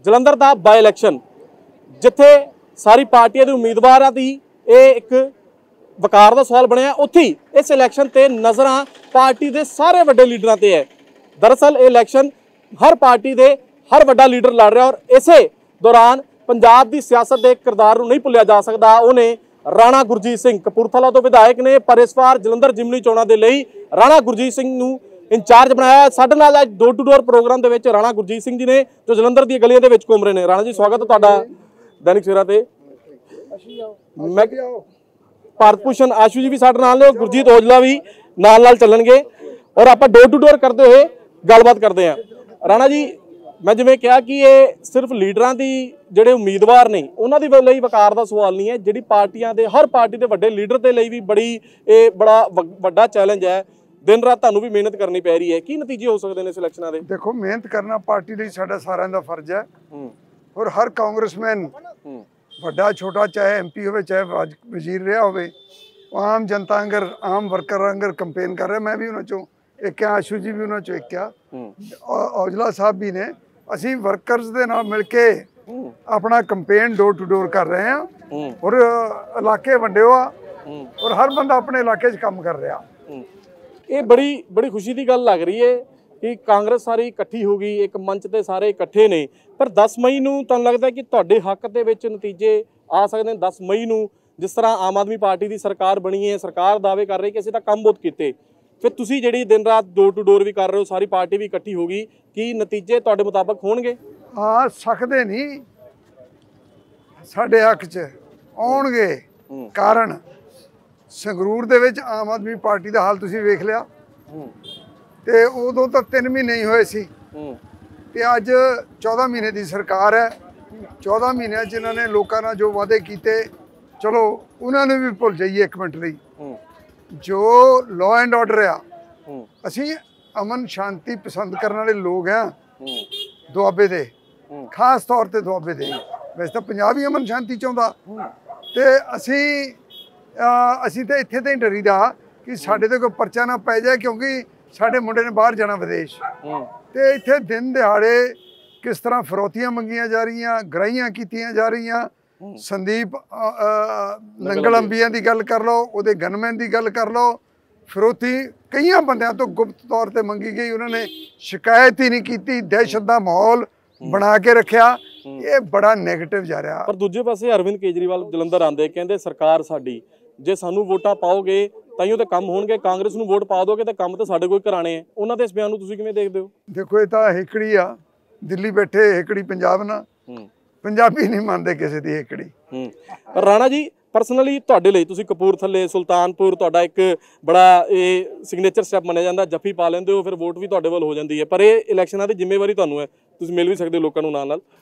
ਜਲੰਧਰ ਦਾ ਬਾਈ election ਜਿੱਥੇ ਸਾਰੀ ਪਾਰਟੀਆਂ ਦੇ ਉਮੀਦਵਾਰਾਂ ਦੀ ਇਹ ਇੱਕ ਵਕਾਰ ਦਾ ਸਵਾਲ ਬਣਿਆ, ਉੱਥੇ ਹੀ ਇਸ ਇਲੈਕਸ਼ਨ ਤੇ ਨਜ਼ਰਾਂ ਪਾਰਟੀ ਦੇ ਸਾਰੇ ਵੱਡੇ ਲੀਡਰਾਂ ਤੇ ਹੈ। ਦਰਅਸਲ ਇਹ ਇਲੈਕਸ਼ਨ ਹਰ ਪਾਰਟੀ ਦੇ ਹਰ ਵੱਡਾ ਲੀਡਰ ਲੜ ਰਿਹਾ ਔਰ ਇਸੇ ਦੌਰਾਨ ਪੰਜਾਬ ਦੀ ਸਿਆਸਤ ਦੇ ਕਿਰਦਾਰ ਨੂੰ ਨਹੀਂ ਭੁੱਲਿਆ ਜਾ ਸਕਦਾ। ਉਹਨੇ ਰਾਣਾ ਗੁਰਜੀਤ ਸਿੰਘ ਕਪੂਰਥਲਾ ਤੋਂ ਵਿਧਾਇਕ ਨੇ, ਪਰ ਇਸ ਵਾਰ ਜਲੰਧਰ ਜ਼ਿਮਨੀ ਚੋਣਾਂ ਦੇ ਲਈ ਰਾਣਾ ਗੁਰਜੀਤ ਸਿੰਘ ਨੂੰ ਇੰਚਾਰਜ ਬਣਾਇਆ। ਸਾਡੇ ਨਾਲ ਅੱਜ ਡੋਰ ਟੂ ਡੋਰ ਪ੍ਰੋਗਰਾਮ ਦੇ ਵਿੱਚ ਰਾਣਾ ਗੁਰਜੀਤ ਸਿੰਘ ਜੀ ਨੇ ਜੋ ਜਲੰਧਰ ਦੀਆਂ ਗਲੀਆਂ ਦੇ ਵਿੱਚ ਘੁੰਮ ਰਹੇ ਨੇ। ਰਾਣਾ ਜੀ ਸਵਾਗਤ ਹੈ ਤੁਹਾਡਾ ਦੈਨਿਕ ਸਵੇਰਾ ਤੇ। ਮੈਂ ਭਾਰਤ ਭੂਸ਼ਣ ਆਸ਼ੂ ਜੀ ਵੀ ਸਾਡੇ ਨਾਲ ਨੇ, ਗੁਰਜੀਤ ਔਜਲਾ ਵੀ ਨਾਲ ਚੱਲਣਗੇ ਔਰ ਆਪਾਂ ਡੋਰ ਟੂ ਡੋਰ ਕਰਦੇ ਹੋਏ ਗੱਲਬਾਤ ਕਰਦੇ ਹਾਂ। ਰਾਣਾ ਜੀ मैं जिवें कहा कि ये सिर्फ लीडरां दी जिहड़े उम्मीदवार ने उन्हां दे लई वकार दा सवाल नहीं है, जिहड़ी पार्टियां दे हर पार्टी दे वड्डे लीडर दे लई भी बड़ा वड्डा चैलेंज है। दिन रात तुहानूं भी मेहनत करनी पै रही है, की नतीजे हो सकते हैं इस इलैक्शनां दे? देखो मेहनत करना पार्टी लई साडा सारिਆਂ ਦਾ फर्ज है और हर कांग्रेसमैन वड्डा छोटा चाहे MP होवे चाहे वजीर रहा होवे आम जनता अंगर आम वर्कर अंगर कंपेन कर रहा। मैं भी उन्हां चों एक आशू जी भी उन्हां चों एक औजला साहब भी ने। ਅਸੀਂ ਵਰਕਰਸ ਦੇ ਨਾਲ ਮਿਲ ਕੇ ਆਪਣਾ ਕੰਪੇਨ ਡੋਰ ਟੂ ਡੋਰ ਕਰ ਰਹੇ ਹਾਂ ਔਰ ਇਲਾਕੇ ਵੰਡਿਓ ਆ ਔਰ ਹਰ ਬੰਦਾ ਆਪਣੇ ਇਲਾਕੇ 'ਚ ਕੰਮ ਕਰ ਰਿਹਾ। ਇਹ ਬੜੀ ਖੁਸ਼ੀ ਦੀ ਗੱਲ ਲੱਗ ਰਹੀ ਹੈ ਕਿ ਕਾਂਗਰਸ ਸਾਰੀ ਇਕੱਠੀ ਹੋ ਗਈ, ਇੱਕ ਮੰਚ ਤੇ ਸਾਰੇ ਇਕੱਠੇ ਨੇ। ਪਰ 10 ਮਈ ਨੂੰ ਤੁਹਾਨੂੰ ਲੱਗਦਾ ਕਿ ਤੁਹਾਡੇ ਹੱਕ ਦੇ ਵਿੱਚ ਨਤੀਜੇ ਆ ਸਕਦੇ ਨੇ? 10 ਮਈ ਨੂੰ ਜਿਸ ਤਰ੍ਹਾਂ ਆਮ ਆਦਮੀ ਪਾਰਟੀ ਦੀ ਸਰਕਾਰ ਬਣੀ ਹੈ, ਸਰਕਾਰ ਦਾਅਵੇ ਕਰ ਰਹੀ ਕਿ ਅਸੀਂ ਤਾਂ ਕੰਮ ਬਹੁਤ ਕੀਤੇ, ਫਿਰ ਤੁਸੀਂ ਜਿਹੜੀ ਦਿਨ ਰਾਤ ਡੋਰ ਟੂ ਡੋਰ ਵੀ ਕਰ ਰਹੇ ਹੋ, ਸਾਰੀ ਪਾਰਟੀ ਵੀ ਇਕੱਠੀ ਹੋ ਗਈ, ਕੀ ਨਤੀਜੇ ਤੁਹਾਡੇ ਮੁਤਾਬਕ ਹੋਣਗੇ? ਆ ਸਕਦੇ ਨਹੀਂ, ਸਾਡੇ ਹੱਕ 'ਚ ਆਉਣਗੇ। ਕਾਰਨ ਸੰਗਰੂਰ ਦੇ ਵਿੱਚ ਆਮ ਆਦਮੀ ਪਾਰਟੀ ਦਾ ਹਾਲ ਤੁਸੀਂ ਵੇਖ ਲਿਆ ਤੇ ਉਦੋਂ ਤਾਂ 3 ਮਹੀਨੇ ਹੀ ਹੋਏ ਸੀ ਤੇ ਅੱਜ 14 ਮਹੀਨੇ ਦੀ ਸਰਕਾਰ ਹੈ। 14 ਮਹੀਨਿਆਂ 'ਚ ਇਹਨਾਂ ਨੇ ਲੋਕਾਂ ਨਾਲ ਜੋ ਵਾਅਦੇ ਕੀਤੇ ਚਲੋ ਉਹਨਾਂ ਨੂੰ ਵੀ ਭੁੱਲ ਜਾਈਏ ਇੱਕ ਮਿੰਟ ਲਈ। जो लॉ एंड ऑर्डर आ असी अमन शांति पसंद करने वाले लोग हैं दुआबे दे, खास तौर पर दुआबे दे। वैसे तो पंजाब ही अमन शांति चाहता तो असी तो इत्थे तो ही डरीदा कि साडे ते कोई परचा ना पै जाए क्योंकि साडे मुंडे ने बाहर जाना विदेश तो इत्थे दिन दिहाड़े किस तरह फरौतियां मंगियां जा रही, गराहियां कीतियां जा रही। संदीप नंगल अंबिया की गल कर लो, उहदे गनमैन की गल कर लो, फिरौती कई बंदियां तो गुप्त तौर पर मंगी गई, उन्होंने शिकायत ही नहीं की, दहशत का माहौल बना के रखा। ये बड़ा नैगेटिव जा रहा। पर दूजे पासे अरविंद केजरीवाल जलंधर आंदे कहते सरकार साडी जे सानू वोटां पाओगे ताइयों तो काम होणगे, कांग्रेस नूं वोट पा दोगे तो काम तो साडे कोई कराने हैं। उन्हां दे इस बयान नूं तुसीं किवें देखदे हो? देखो ये तो हिकड़ी आ, दिल्ली बैठे हिकड़ी पंजाब ना, पंजाबी नहीं मानते किसी की हिकड़ी। पर राणा जी परसनली तुहाडे लई तुसीं कपूरथले सुल्तानपुर तुहाडा एक बड़ा ये सिग्नेचर स्टैप मन्निया जांदा, जफ्फी पा लैंदे हो फिर वोट भी तुहाडे वल हो जांदी है, पर ये इलैक्शनां दी जिम्मेवारी तुहानूं है, तुसीं मिल भी सकदे हो लोकां नूं नाल नाल।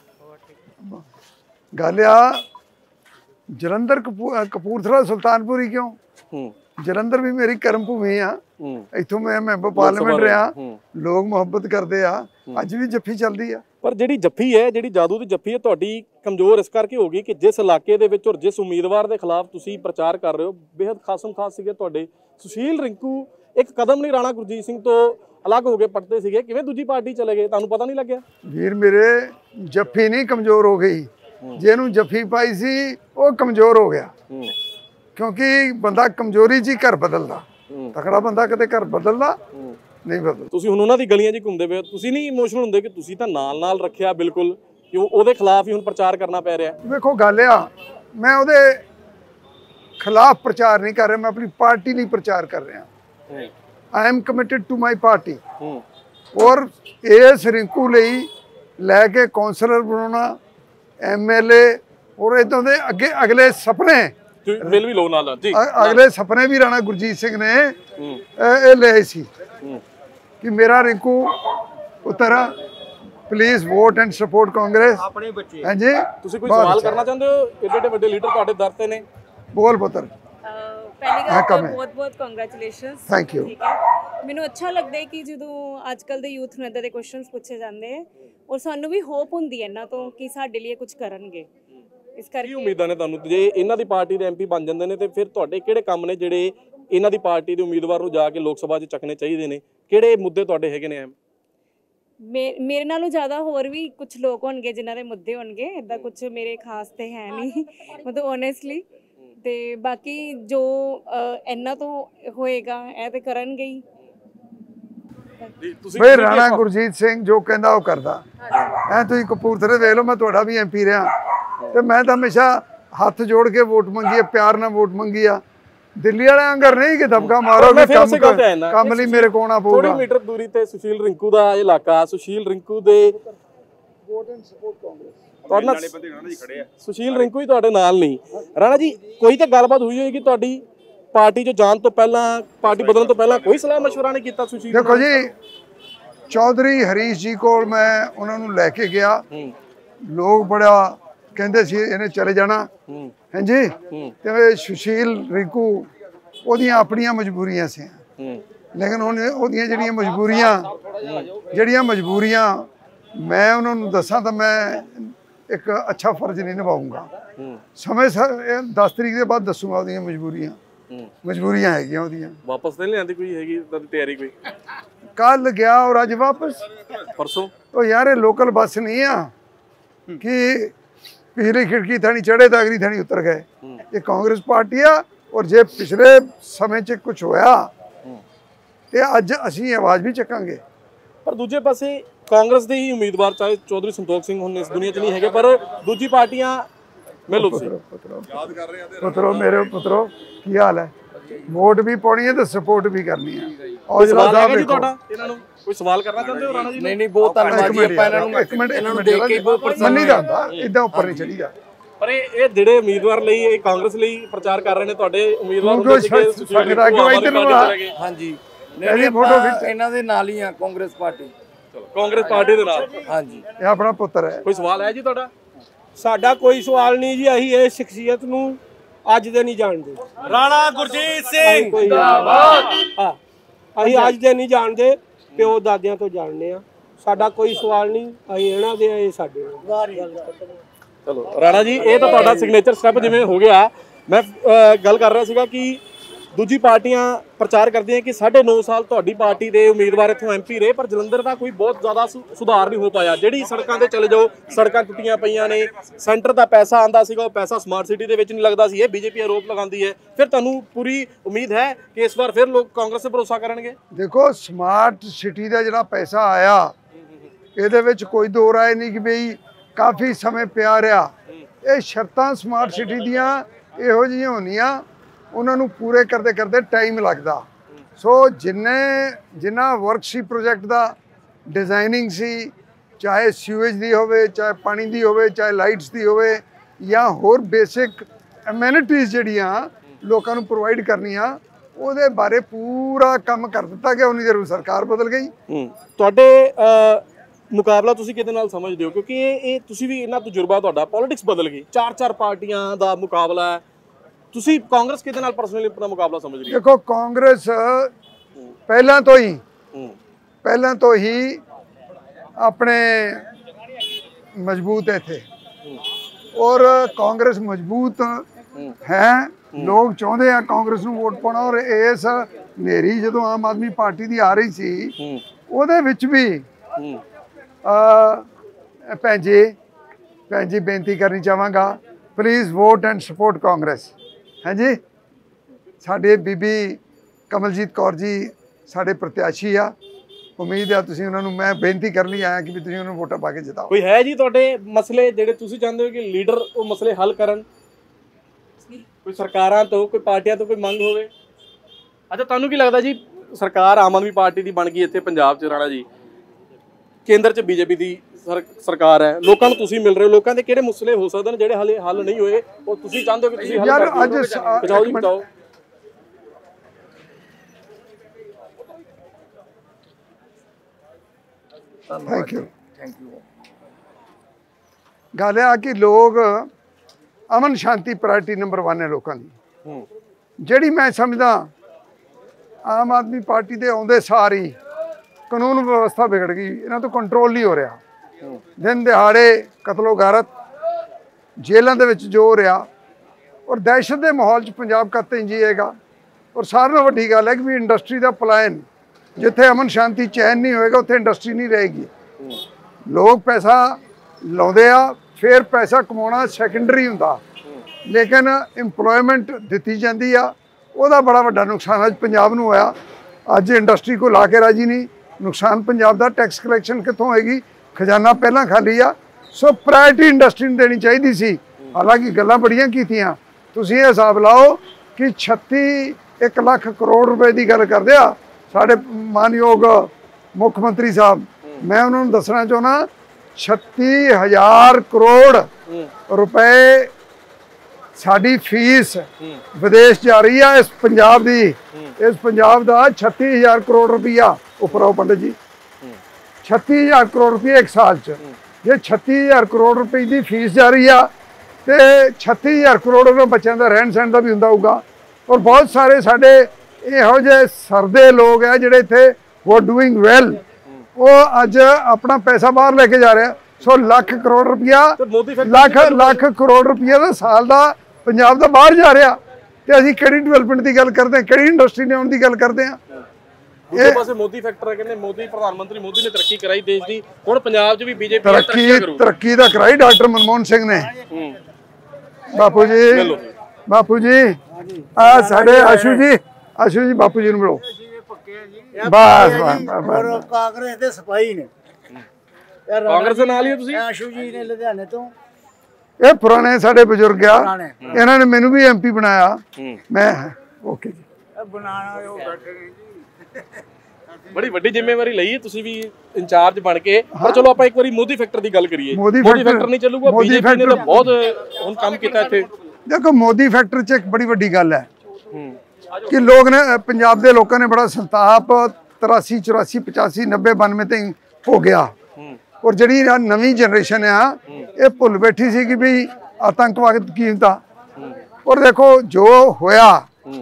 गल आ जलंधर कपूरथला सुल्तानपुर ही क्यों, जलंधर भी मेरी कर्म भूमि आ, इत्थों मैं मैंबर पार्लीमेंट रहा, लोग मुहब्बत करते आ, अज भी जफ्फी चलती है। पर जिहड़ी जफ्फी है, जिहड़ी जादू की जफ्फी है तुहाडी कमजोर इस करके होगी कि जिस इलाके दे विच और जिस उम्मीदवार के खिलाफ तुसीं प्रचार कर रहे हो बेहद खासम खास सीगे तुहाडे सुशील रिंकू एक कदम नहीं राणा गुरजीत सिंह तो अलग हो गए पड़ते सीगे, किवें दूजी पार्टी चले गए, तुहानूं पता नहीं लग्या? वीर मेरे जफ्फी नहीं कमजोर हो गई, जिहनूं जफ्फी पाई सी वो कमजोर हो गया क्योंकि बंदा कमजोरी च घर बदलदा, तकड़ा बंदा कदे घर बदलदा नहीं बदल। तुसीं हुण उन्हां दी गलियां 'च घुंमदे पए, तुसीं नहीं इमोशनल हुंदे कि तुसीं तां नाल रखिया बिल्कुल कि ਉਹਦੇ ਖਿਲਾਫ ਹੀ ਹੁਣ ਪ੍ਰਚਾਰ ਕਰਨਾ ਪੈ ਰਿਹਾ? ਵੇਖੋ ਗੱਲ ਆ ਮੈਂ ਉਹਦੇ ਖਿਲਾਫ ਪ੍ਰਚਾਰ ਨਹੀਂ ਕਰ ਰਿਹਾ, ਮੈਂ ਆਪਣੀ ਪਾਰਟੀ ਲਈ ਪ੍ਰਚਾਰ ਕਰ ਰਿਹਾ। I am committed to my party ਔਰ ਇਸ ਰਿੰਕੂ ਲਈ ਲੈ ਕੇ ਕੌਂਸਲਰ ਬਣਾਉਣਾ, MLA ਔਰ ਇਦਾਂ ਦੇ ਅਗਲੇ ਸੁਪਨੇ ਮਿਲ ਵੀ ਲੋ ਨਾਲ ਜੀ, ਅਗਲੇ ਸੁਪਨੇ ਵੀ ਰਾਣਾ ਗੁਰਜੀਤ ਸਿੰਘ ਨੇ ਇਹ ਲਏ ਸੀ कि मेरा रिंकू पुत्र please vote and support Congress अपने बच्चे। हां जी ਤੁਸੀਂ ਕੋਈ ਸਵਾਲ ਕਰਨਾ ਚਾਹੁੰਦੇ ਹੋ? ਏਡੇ ਵੱਡੇ ਲੀਡਰ ਤੁਹਾਡੇ ਦਰ ਤੇ ਨੇ। बोल पुत्र ਪਹਿਲੀ ਗੱਲ ਤਾਂ ਬਹੁਤ ਕੰਗ੍ਰੈਚੁਲੇਸ਼ਨਸ। Thank you. ਠੀਕ ਹੈ, ਮੈਨੂੰ ਅੱਛਾ ਲੱਗਦਾ ਹੈ ਕਿ ਜਦੋਂ ਅੱਜ ਕੱਲ ਦੇ ਯੂਥ ਨੂੰ ਇਦਾਂ ਦੇ ਕੁਐਸਚਨਸ ਪੁੱਛੇ ਜਾਂਦੇ ਆ ਔਰ ਸਾਨੂੰ ਵੀ ਹੋਪ ਹੁੰਦੀ ਹੈ ਇਹਨਾਂ ਤੋਂ ਕਿ ਸਾਡੇ ਲਈ ਕੁਝ ਕਰਨਗੇ। ਇਸ ਕਰਕੇ ਕੀ ਉਮੀਦਾਂ ਨੇ ਤੁਹਾਨੂੰ ਜੇ ਇਹਨਾਂ ਦੀ ਪਾਰਟੀ ਦੇ MP ਬਣ ਜਾਂਦੇ ਨੇ ਤੇ ਫਿਰ ਤੁਹਾਡੇ ਕਿਹੜੇ ਕੰਮ ਨੇ ਜਿਹੜੇ ਇਹਨਾਂ ਦੀ ਪਾਰਟੀ ਦੇ ਉਮੀਦਵਾਰ ਨੂੰ ਜਾ ਕੇ ਲੋਕ ਸਭਾ 'ਚ ਚੱਕਣੇ ਚਾਹੀਦੇ ਨੇ? ਕਿਹੜੇ ਮੁੱਦੇ ਤੁਹਾਡੇ ਹੈਗੇ ਨੇ? ਮੇਰੇ ਨਾਲੋਂ ਜ਼ਿਆਦਾ ਹੋਰ ਵੀ ਕੁਝ ਲੋਕ ਹੋਣਗੇ ਜਿਨ੍ਹਾਂ ਦੇ ਮੁੱਦੇ ਹੋਣਗੇ, ਇੱਦਾਂ ਕੁਝ ਮੇਰੇ ਖਾਸ ਤੇ ਹੈ ਨਹੀਂ ਮਤਲਬ ਓਨੈਸਟਲੀ। ਤੇ ਬਾਕੀ ਜੋ ਇਹਨਾਂ ਤੋਂ ਹੋਏਗਾ ਇਹ ਤੇ ਕਰਨਗੇ ਹੀ। ਬਈ ਰਾਣਾ ਗੁਰਜੀਤ ਸਿੰਘ ਜੋ ਕਹਿੰਦਾ ਉਹ ਕਰਦਾ। ਐ ਤੁਸੀਂ ਕਪੂਰਥਲੇ ਵੇਖ ਲਓ, ਮੈਂ ਤੁਹਾਡਾ ਵੀ MP ਰਿਹਾ ਤੇ ਮੈਂ ਤਾਂ ਹਮੇਸ਼ਾ ਹੱਥ ਜੋੜ ਕੇ ਵੋਟ ਮੰਗੀ ਹੈ, ਪਿਆਰ ਨਾਲ ਵੋਟ ਮੰਗੀ ਆ। ਦਿੱਲੀ ਵਾਲਿਆਂ ਅੰਗਰ ਨਹੀਂ ਕਿ ਦਬਕਾ ਮਾਰੋਗੇ, ਕੰਮ ਲਈ ਮੇਰੇ ਕੋਲ ਆਉਣਾ ਪਊਗਾ। ਥੋੜੀ ਮੀਟਰ ਦੂਰੀ ਤੇ ਸੁਸ਼ੀਲ ਰਿੰਕੂ ਦਾ ਇਲਾਕਾ, ਸੁਸ਼ੀਲ ਰਿੰਕੂ ਦੇ vote and support Congress Sushil Rinku ਹੀ ਤੁਹਾਡੇ ਨਾਲ ਨਹੀਂ। ਰਾਣਾ ਜੀ ਕੋਈ ਤਾਂ ਗੱਲਬਾਤ ਹੋਈ ਹੋਏਗੀ ਤੁਹਾਡੀ ਪਾਰਟੀ 'ਚ ਜਾਣ ਤੋਂ ਪਹਿਲਾਂ, ਪਾਰਟੀ ਬਦਲਣ ਤੋਂ ਪਹਿਲਾਂ ਕੋਈ ਸਲਾਹ ਮਸ਼ਵਰਾ ਨਹੀਂ ਕੀਤਾ ਸੁਸ਼ੀਲ? ਦੇਖੋ ਜੀ, ਚੌਧਰੀ ਹਰੀਸ਼ ਜੀ ਕੋਲ ਮੈਂ ਉਹਨਾਂ ਨੂੰ ਲੈ ਕੇ ਗਿਆ, ਲੋਕ ਬੜਾ ਕਹਿੰਦੇ ਸੀ ਇਹਨੇ ਚਲੇ ਜਾਣਾ, ਹਾਂਜੀ। ਤੇ ਸੁਸ਼ੀਲ ਰਿੰਕੂ ਉਹਦੀਆਂ ਆਪਣੀਆਂ ਮਜਬੂਰੀਆਂ ਸੀ, ਲੇਕਿਨ ਹੁਣ ਉਹਦੀਆਂ ਜਿਹੜੀਆਂ ਮਜਬੂਰੀਆਂ ਮੈਂ ਉਹਨਾਂ ਨੂੰ ਦੱਸਾਂ ਤਾਂ ਮੈਂ ਇੱਕ ਅੱਛਾ ਫਰਜ਼ ਨਹੀਂ ਨਿਭਾਊਂਗਾ। ਸਮੇਂ 10 ਤਰੀਕ ਦੇ ਬਾਅਦ ਦੱਸੂਗਾ ਉਹਦੀਆਂ ਮਜਬੂਰੀਆਂ ਹੈਗੀਆਂ ਉਹਦੀਆਂ। ਵਾਪਸ ਨਹੀਂ ਲਿਆਂਦੀ ਕੋਈ ਹੈਗੀ ਤਾਂ ਤਿਆਰੀ ਕੋਈ? ਕੱਲ ਗਿਆ ਔਰ ਅੱਜ ਵਾਪਸ ਪਰਸੋਂ। ਉਹ ਯਾਰ ਇਹ ਲੋਕਲ ਬੱਸ ਨਹੀਂ ਆ ਕਿ ਪਿਛਲੀ ਖਿੜਕੀ ਥਾਣੀ ਚੜੇ ਤਾਂ ਅਗਲੀ ਥਾਣੀ ਉਤਰ ਗਏ। ਇਹ ਕਾਂਗਰਸ ਪਾਰਟੀ ਆ ਔਰ ਜੇ ਪਿਛਲੇ ਸਮੇਂ 'ਚ ਕੁਝ ਹੋਇਆ ਤੇ ਅੱਜ ਅਸੀਂ ਆਵਾਜ਼ ਵੀ ਚੱਕਾਂਗੇ। ਪਰ ਦੂਜੇ ਪਾਸੇ ਕਾਂਗਰਸ ਦੇ ਹੀ ਉਮੀਦਵਾਰ ਚਾਹੇ ਚੌਧਰੀ ਸੰਤੋਖ ਸਿੰਘ ਹੁਣ ਇਸ ਦੁਨੀਆ 'ਚ ਨਹੀਂ ਹੈਗੇ, ਪਰ ਦੂਜੀ ਪਾਰਟੀਆਂ ਮਿਲੋ ਤੁਸੀਂ ਯਾਦ ਕਰ ਰਹੇ ਆ। ਪੁੱਤਰੋ ਮੇਰੇ ਪੁੱਤਰੋ ਕੀ ਹਾਲ ਹੈ? ਵੋਟ ਵੀ ਪਾਉਣੀ ਹੈ ਤੇ ਸਪੋਰਟ ਵੀ ਕਰਨੀ ਹੈ। ਔਰ ਸਵਾਲ ਹੈਗਾ ਜੀ ਤੁਹਾਡਾ ਇਹਨਾਂ ਨੂੰ? ਕੋਈ ਸਵਾਲ ਕਰਨਾ ਚਾਹੁੰਦੇ ਹੋ ਰਾਣਾ ਜੀ? ਨਹੀਂ ਬਹੁਤ ਧੰਨਵਾਦ ਜੀ। ਆਪਾਂ ਇਹਨਾਂ ਨੂੰ ਦੇਖ ਕੇ ਬਹੁਤ ਪ੍ਰਸੰਨ ਨਹੀਂ ਜਾਂਦਾ, ਇਦਾਂ ਉੱਪਰ ਨਹੀਂ ਚੜੀਦਾ। ਪਰ ਇਹ ਜਿਹੜੇ ਉਮੀਦਵਾਰ ਲਈ, ਇਹ ਕਾਂਗਰਸ ਲਈ ਪ੍ਰਚਾਰ ਕਰ ਰਹੇ ਨੇ, ਤੁਹਾਡੇ ਉਮੀਦਵਾਰ ਹੁੰਦੇ ਸੀਗੇ ਹਾਂਜੀ ਇਹਦੀ ਫੋਟੋ ਖਿੱਚ ਇਹਨਾਂ ਦੇ ਨਾਲ ਹੀ ਆ ਕਾਂਗਰਸ ਪਾਰਟੀ। ਚਲੋ ਕਾਂਗਰਸ ਪਾਰਟੀ ਦੇ ਨਾਲ, ਹਾਂਜੀ। ਇਹ ਆਪਣਾ ਪੁੱਤਰ ਹੈ। ਕੋਈ ਸਵਾਲ ਹੈ ਜੀ ਤੁਹਾਡਾ? ਸਾਡਾ ਕੋਈ ਸਵਾਲ ਨਹੀਂ ਜੀ, ਅਸੀਂ ਇਹ ਸ਼ਖਸੀਅਤ ਨੂੰ ਅੱਜ ਦੇ ਨਹੀਂ ਜਾਣਦੇ। ਰਾਣਾ ਗੁਰਜੀਤ ਸਿੰਘ ਜਿੰਦਾਬਾਦ। ਹਾਂ, ਅਸੀਂ ਅੱਜ ਦੇ ਨਹੀਂ ਜਾਣਦੇ, ਪਿਓ ਦਾਦਿਆਂ ਤੋਂ ਜਾਣਦੇ ਆ। ਸਾਡਾ ਕੋਈ ਸਵਾਲ ਨਹੀਂ, ਅਸੀਂ ਇਹਨਾਂ ਦੇ, ਇਹ ਸਾਡੇ। ਚਲੋ ਰਾਣਾ ਜੀ, ਇਹ ਤਾਂ ਤੁਹਾਡਾ ਸਿਗਨੇਚਰ ਸਟੈਪ ਜਿਵੇਂ ਹੋ ਗਿਆ। ਮੈਂ ਗੱਲ ਕਰ ਰਿਹਾ ਸੀਗਾ ਕਿ ਦੂਜੀ ਪਾਰਟੀਆਂ ਪ੍ਰਚਾਰ ਕਰਦੀਆਂ ਕਿ 9.5 ਸਾਲ ਤੁਹਾਡੀ ਪਾਰਟੀ ਦੇ ਉਮੀਦਵਾਰ ਇੱਥੋਂ MP ਰਹੇ, ਪਰ ਜਲੰਧਰ ਦਾ ਕੋਈ ਬਹੁਤ ਜ਼ਿਆਦਾ ਸੁਧਾਰ ਨਹੀਂ ਹੋ ਪਾਇਆ। ਜਿਹੜੀ ਸੜਕਾਂ ਤੇ ਚਲੇ ਜਾਓ, ਸੜਕਾਂ ਟੁੱਟੀਆਂ ਪਈਆਂ ਨੇ, ਸੈਂਟਰ ਦਾ ਪੈਸਾ ਆਂਦਾ ਸੀਗਾ ਉਹ ਪੈਸਾ ਸਮਾਰਟ ਸਿਟੀ ਦੇ ਵਿੱਚ ਨਹੀਂ ਲੱਗਦਾ ਸੀ। ਇਹ BJP ਆਰੋਪ ਲਗਾਉਂਦੀ ਹੈ। ਫਿਰ ਤੁਹਾਨੂੰ ਪੂਰੀ ਉਮੀਦ ਹੈ ਕਿ ਇਸ ਵਾਰ ਫਿਰ ਲੋਕ ਕਾਂਗਰਸ ਤੇ ਭਰੋਸਾ ਕਰਨਗੇ? ਦੇਖੋ, ਸਮਾਰਟ ਸਿਟੀ ਦਾ ਜਿਹੜਾ ਪੈਸਾ ਆਇਆ ਇਹਦੇ ਵਿੱਚ ਕੋਈ ਦੋ ਰਾਏ ਨਹੀਂ ਕਿ ਬਈ ਕਾਫੀ ਸਮੇਂ ਪਿਆ ਰਿਹਾ। ਇਹ ਸ਼ਰਤਾਂ ਸਮਾਰਟ ਸਿਟੀ ਦੀਆਂ ਇਹੋ ਜਿਹੀਆਂ ਹੁੰਦੀਆਂ, ਉਹਨਾਂ ਨੂੰ ਪੂਰੇ ਕਰਦੇ ਕਰਦੇ ਟਾਈਮ ਲੱਗਦਾ। ਸੋ ਜਿੰਨਾ ਵਰਕ ਸੀ ਪ੍ਰੋਜੈਕਟ ਦਾ, ਡਿਜ਼ਾਈਨਿੰਗ ਸੀ, ਚਾਹੇ ਸੀਵੇਜ ਦੀ ਹੋਵੇ, ਚਾਹੇ ਪਾਣੀ ਦੀ ਹੋਵੇ, ਚਾਹੇ ਲਾਈਟਸ ਦੀ ਹੋਵੇ, ਜਾਂ ਹੋਰ ਬੇਸਿਕ ਐਮੈਨਿਟੀਜ਼ ਜਿਹੜੀਆਂ ਲੋਕਾਂ ਨੂੰ ਪ੍ਰੋਵਾਈਡ ਕਰਨੀਆਂ, ਉਹਦੇ ਬਾਰੇ ਪੂਰਾ ਕੰਮ ਕਰ ਦਿੱਤਾ ਗਿਆ। ਉਨੀ ਦੇਰ ਸਰਕਾਰ ਬਦਲ ਗਈ। ਤੁਹਾਡੇ ਮੁਕਾਬਲਾ ਤੁਸੀਂ ਕਿਹਦੇ ਨਾਲ ਸਮਝਦੇ ਹੋ? ਕਿਉਂਕਿ ਇਹ ਤੁਸੀਂ ਵੀ ਇੰਨਾ ਤਜਰਬਾ ਤੁਹਾਡਾ, ਪੋਲਿਟਿਕਸ ਬਦਲ ਗਈ, 4 ਪਾਰਟੀਆਂ ਦਾ ਮੁਕਾਬਲਾ ਹੈ। ਤੁਸੀਂ ਕਾਂਗਰਸ ਕਿਹਦੇ ਨਾਲ ਪਰਸਨਲੀ ਆਪਣਾ ਮੁਕਾਬਲਾ ਸਮਝ ਰਹੇ ਹੋ? ਦੇਖੋ, ਕਾਂਗਰਸ ਪਹਿਲਾਂ ਤੋਂ ਹੀ ਆਪਣੇ ਮਜ਼ਬੂਤ ਹੈ ਇੱਥੇ, ਔਰ ਕਾਂਗਰਸ ਮਜ਼ਬੂਤ ਹੈ। ਲੋਕ ਚਾਹੁੰਦੇ ਆ ਕਾਂਗਰਸ ਨੂੰ ਵੋਟ ਪਾਉਣਾ। ਔਰ ਇਸ ਹਨੇਰੀ ਜਦੋਂ ਆਮ ਆਦਮੀ ਪਾਰਟੀ ਦੀ ਆ ਰਹੀ ਸੀ, ਉਹਦੇ ਵਿੱਚ ਵੀ ਭੈਣ ਜੀ ਬੇਨਤੀ ਕਰਨੀ ਚਾਹਾਂਗਾ, please vote and support Congress. ਹਾਂਜੀ, ਸਾਡੇ ਬੀਬੀ ਕਮਲਜੀਤ ਕੌਰ ਜੀ ਸਾਡੇ ਪ੍ਰਤਿਆਸ਼ੀ ਆ। ਉਮੀਦ ਆ ਤੁਸੀਂ ਉਹਨਾਂ ਨੂੰ, ਮੈਂ ਬੇਨਤੀ ਕਰਨ ਲਈ ਆਇਆ ਕਿ ਵੀ ਤੁਸੀਂ ਉਹਨਾਂ ਨੂੰ ਵੋਟਾਂ ਪਾ ਕੇ ਜਿਤਾਓ। ਕੋਈ ਹੈ ਜੀ ਤੁਹਾਡੇ ਮਸਲੇ ਜਿਹੜੇ ਤੁਸੀਂ ਚਾਹੁੰਦੇ ਹੋ ਕਿ ਲੀਡਰ ਉਹ ਮਸਲੇ ਹੱਲ ਕਰਨ? ਕੋਈ ਸਰਕਾਰਾਂ ਤੋਂ, ਕੋਈ ਪਾਰਟੀਆਂ ਤੋਂ ਕੋਈ ਮੰਗ ਹੋਵੇ? ਅੱਛਾ, ਤੁਹਾਨੂੰ ਕੀ ਲੱਗਦਾ ਜੀ, ਸਰਕਾਰ ਆਮ ਆਦਮੀ ਪਾਰਟੀ ਦੀ ਬਣ ਗਈ ਇੱਥੇ ਪੰਜਾਬ 'ਚ, ਰਾਣਾ ਜੀ, ਕੇਂਦਰ 'ਚ BJP ਦੀ ਸਰਕਾਰ ਹੈ, ਲੋਕਾਂ ਨੂੰ ਤੁਸੀਂ ਮਿਲ ਰਹੇ ਹੋ, ਲੋਕਾਂ ਦੇ ਕਿਹੜੇ ਮਸਲੇ ਹੋ ਸਕਦੇ ਨੇ ਜਿਹੜੇ ਹਾਲੇ ਹੱਲ ਨਹੀਂ ਹੋਏ, ਉਹ ਤੁਸੀਂ ਚਾਹੁੰਦੇ ਹੋ ਕਿ ਤੁਸੀਂ ਹੱਲ ਕਰ ਦਿਓ? ਬਚਾਓ ਜੀ, ਬਚਾਓ। Thank you. ਗੱਲ ਇਹ ਆ ਕਿ ਲੋਕ ਅਮਨ ਸ਼ਾਂਤੀ ਪ੍ਰਾਇਰਟੀ ਨੰਬਰ 1 ਹੈ ਲੋਕਾਂ ਦੀ। ਜਿਹੜੀ ਮੈਂ ਸਮਝਦਾ ਆਮ ਆਦਮੀ ਪਾਰਟੀ ਦੇ ਆਉਂਦੇ ਸਾਰ ਹੀ ਕਾਨੂੰਨ ਵਿਵਸਥਾ ਵਿਗੜ ਗਈ, ਇਹਨਾਂ ਤੋਂ ਕੰਟਰੋਲ ਨਹੀਂ ਹੋ ਰਿਹਾ। ਦਿਨ ਦਿਹਾੜੇ ਕਤਲੋ ਗਾਰਤ, ਜੇਲ੍ਹਾਂ ਦੇ ਵਿੱਚ ਜੋ ਹੋ ਰਿਹਾ, ਔਰ ਦਹਿਸ਼ਤ ਦੇ ਮਾਹੌਲ 'ਚ ਪੰਜਾਬ ਕਦ ਤੱਕ ਜੀਏਗਾ। ਔਰ ਸਾਰਿਆਂ ਨਾਲੋਂ ਵੱਡੀ ਗੱਲ ਹੈ ਕਿ ਵੀ ਇੰਡਸਟਰੀ ਦਾ ਪਲਾਇਨ, ਜਿੱਥੇ ਅਮਨ ਸ਼ਾਂਤੀ ਚੈਨ ਨਹੀਂ ਹੋਏਗਾ ਉੱਥੇ ਇੰਡਸਟਰੀ ਨਹੀਂ ਰਹੇਗੀ। ਲੋਕ ਪੈਸਾ ਲਾਉਂਦੇ ਆ, ਫਿਰ ਪੈਸਾ ਕਮਾਉਣਾ ਸੈਕੰਡਰੀ ਹੁੰਦਾ, ਲੇਕਿਨ ਇੰਪਲੋਇਮੈਂਟ ਦਿੱਤੀ ਜਾਂਦੀ ਆ, ਉਹਦਾ ਬੜਾ ਵੱਡਾ ਨੁਕਸਾਨ ਅੱਜ ਪੰਜਾਬ ਨੂੰ ਹੋਇਆ। ਅੱਜ ਇੰਡਸਟਰੀ ਕੋ ਲਾ ਕੇ ਰਾਜੀ ਨਹੀਂ, ਨੁਕਸਾਨ ਪੰਜਾਬ ਦਾ। ਟੈਕਸ ਕਲੈਕਸ਼ਨ ਕਿੱਥੋਂ ਹੋਏਗੀ? ਖਜ਼ਾਨਾ ਪਹਿਲਾਂ ਖਾਲੀ ਆ। ਸੋ ਪ੍ਰਾਇਰਟੀ ਇੰਡਸਟਰੀ ਨੂੰ ਦੇਣੀ ਚਾਹੀਦੀ ਸੀ। ਹਾਲਾਂਕਿ ਗੱਲਾਂ ਬੜੀਆਂ ਕੀਤੀਆਂ, ਤੁਸੀਂ ਇਹ ਹਿਸਾਬ ਲਾਓ ਕਿ 1 ਲੱਖ ਕਰੋੜ ਰੁਪਏ ਦੀ ਗੱਲ ਕਰਦੇ ਆ ਸਾਡੇ ਮਾਨਯੋਗ ਮੁੱਖ ਮੰਤਰੀ ਸਾਹਿਬ। ਮੈਂ ਉਹਨਾਂ ਨੂੰ ਦੱਸਣਾ ਚਾਹੁੰਦਾ 36,000 ਕਰੋੜ ਰੁਪਏ ਸਾਡੀ ਫੀਸ ਵਿਦੇਸ਼ ਜਾ ਰਹੀ ਆ। ਇਸ ਪੰਜਾਬ ਦੀ, ਇਸ ਪੰਜਾਬ ਦਾ 36,000 ਕਰੋੜ ਰੁਪਈਆ ਉਪਰੋਂ ਪੰਡਤ ਜੀ, 36,000 ਕਰੋੜ ਰੁਪਏ ਇੱਕ ਸਾਲ 'ਚ। ਜੇ 36,000 ਕਰੋੜ ਰੁਪਏ ਦੀ ਫੀਸ ਜਾ ਰਹੀ ਆ ਤੇ 36,000 ਕਰੋੜ ਉਹਨਾਂ ਬੱਚਿਆਂ ਦਾ ਰਹਿਣ ਸਹਿਣ ਦਾ ਵੀ ਹੁੰਦਾ ਹੋਊਗਾ। ਔਰ ਬਹੁਤ ਸਾਰੇ ਸਾਡੇ ਇਹੋ ਜਿਹੇ ਸਰਦੇ ਲੋਕ ਆ ਜਿਹੜੇ ਇੱਥੇ ਵੋ ਡੂਇੰਗ ਵੈਲ, ਉਹ ਅੱਜ ਆਪਣਾ ਪੈਸਾ ਬਾਹਰ ਲੈ ਕੇ ਜਾ ਰਿਹਾ। ਸੋ ਲੱਖ ਕਰੋੜ ਰੁਪਇਆ, ਲੱਖ ਕਰੋੜ ਰੁਪਇਆ ਦਾ ਸਾਲ ਦਾ ਪੰਜਾਬ ਦਾ ਬਾਹਰ ਜਾ ਰਿਹਾ। ਤੇ ਅਸੀਂ ਕਿਹੜੀ ਡਿਵੈਲਪਮੈਂਟ ਦੀ ਗੱਲ ਕਰਦੇ ਹਾਂ, ਕਿਹੜੀ ਇੰਡਸਟਰੀ ਲਿਆਉਣ ਦੀ ਗੱਲ ਕਰਦੇ ਹਾਂ? ਦੂਜੇ ਪਾਸੇ ਮੋਦੀ ਫੈਕਟਰ ਕਹਿੰਦੇ ਮੋਦੀ ਪ੍ਰਧਾਨ ਮੰਤਰੀ ਮੋਦੀ ਨੇ ਤਰੱਕੀ ਕਰਾਈ ਦੇਸ਼ ਦੀ, ਹੁਣ ਪੰਜਾਬ 'ਚ ਵੀ ਬੀਜੇਪੀ ਤਰੱਕੀ ਦਾ ਕਰਾਈ ਡਾਕਟਰ ਮਨਮੋਹਨ ਸਿੰਘ ਨੇ। ਬਾਪੂ ਜੀ ਆ ਸਾਡੇ ਆਸ਼ੂ ਜੀ ਬਾਪੂ ਜੀ ਨੂੰ ਮਿਲੋ। ਬਸ ਕਾਂਗਰਸ ਦੇ ਸਿਪਾਹੀ ਨੇ, ਕਾਂਗਰਸ ਦੇ ਨਾਲ ਹੀ ਤੁਸੀਂ? ਆਸ਼ੂ ਜੀ ਨੇ ਲੁਧਿਆਣੇ ਤੋਂ, ਇਹ ਪੁਰਾਣੇ ਸਾਡੇ ਬਜ਼ੁਰਗ ਆ, ਇਹਨਾਂ ਨੇ ਮੈਨੂੰ ਵੀ ਐਮਪੀ ਬਣਾਇਆ। ਮੈਂ ਓਕੇ ਜੀ ਬਣਾਣਾ ਉਹ ਬੈਠੇ ਨੇ। ਬੜੀ ਵੱਡੀ ਜ਼ਿੰਮੇਵਾਰੀ ਲਈ ਹੈ ਤੁਸੀਂ ਵੀ ਇੰਚਾਰਜ ਬਣ ਕੇ। ਪਰ ਚਲੋ ਆਪਾਂ ਇੱਕ ਵਾਰੀ ਮੋਦੀ ਫੈਕਟਰ ਦੀ ਗੱਲ ਕਰੀਏ। ਮੋਦੀ ਫੈਕਟਰ ਨਹੀਂ ਚੱਲੂਗਾ, ਬੀਜੇਪੀ ਨੇ ਤਾਂ ਬਹੁਤ ਹੁਣ ਕੰਮ ਕੀਤਾ ਇੱਥੇ। ਦੇਖੋ ਮੋਦੀ ਫੈਕਟਰ 'ਚ ਇੱਕ ਬੜੀ ਵੱਡੀ ਗੱਲ ਹੈ ਕਿ ਲੋਕ ਨੇ, ਪੰਜਾਬ ਦੇ ਲੋਕਾਂ ਨੇ ਬੜਾ ਸੰਤਾਪ 83 84 85 90 92 ਤੇ ਹੋ ਗਿਆ। ਔਰ ਜਿਹੜੀ ਨਵੀਂ ਜਨਰੇਸ਼ਨ ਆ ਇਹ ਭੁੱਲ ਬੈਠੀ ਸੀ ਕਿ ਵੀ ਆਤੰਕਵਾਦ ਕੀ ਹੁੰਦਾ। ਔਰ ਦੇਖੋ ਜੋ ਹੋਇਆ,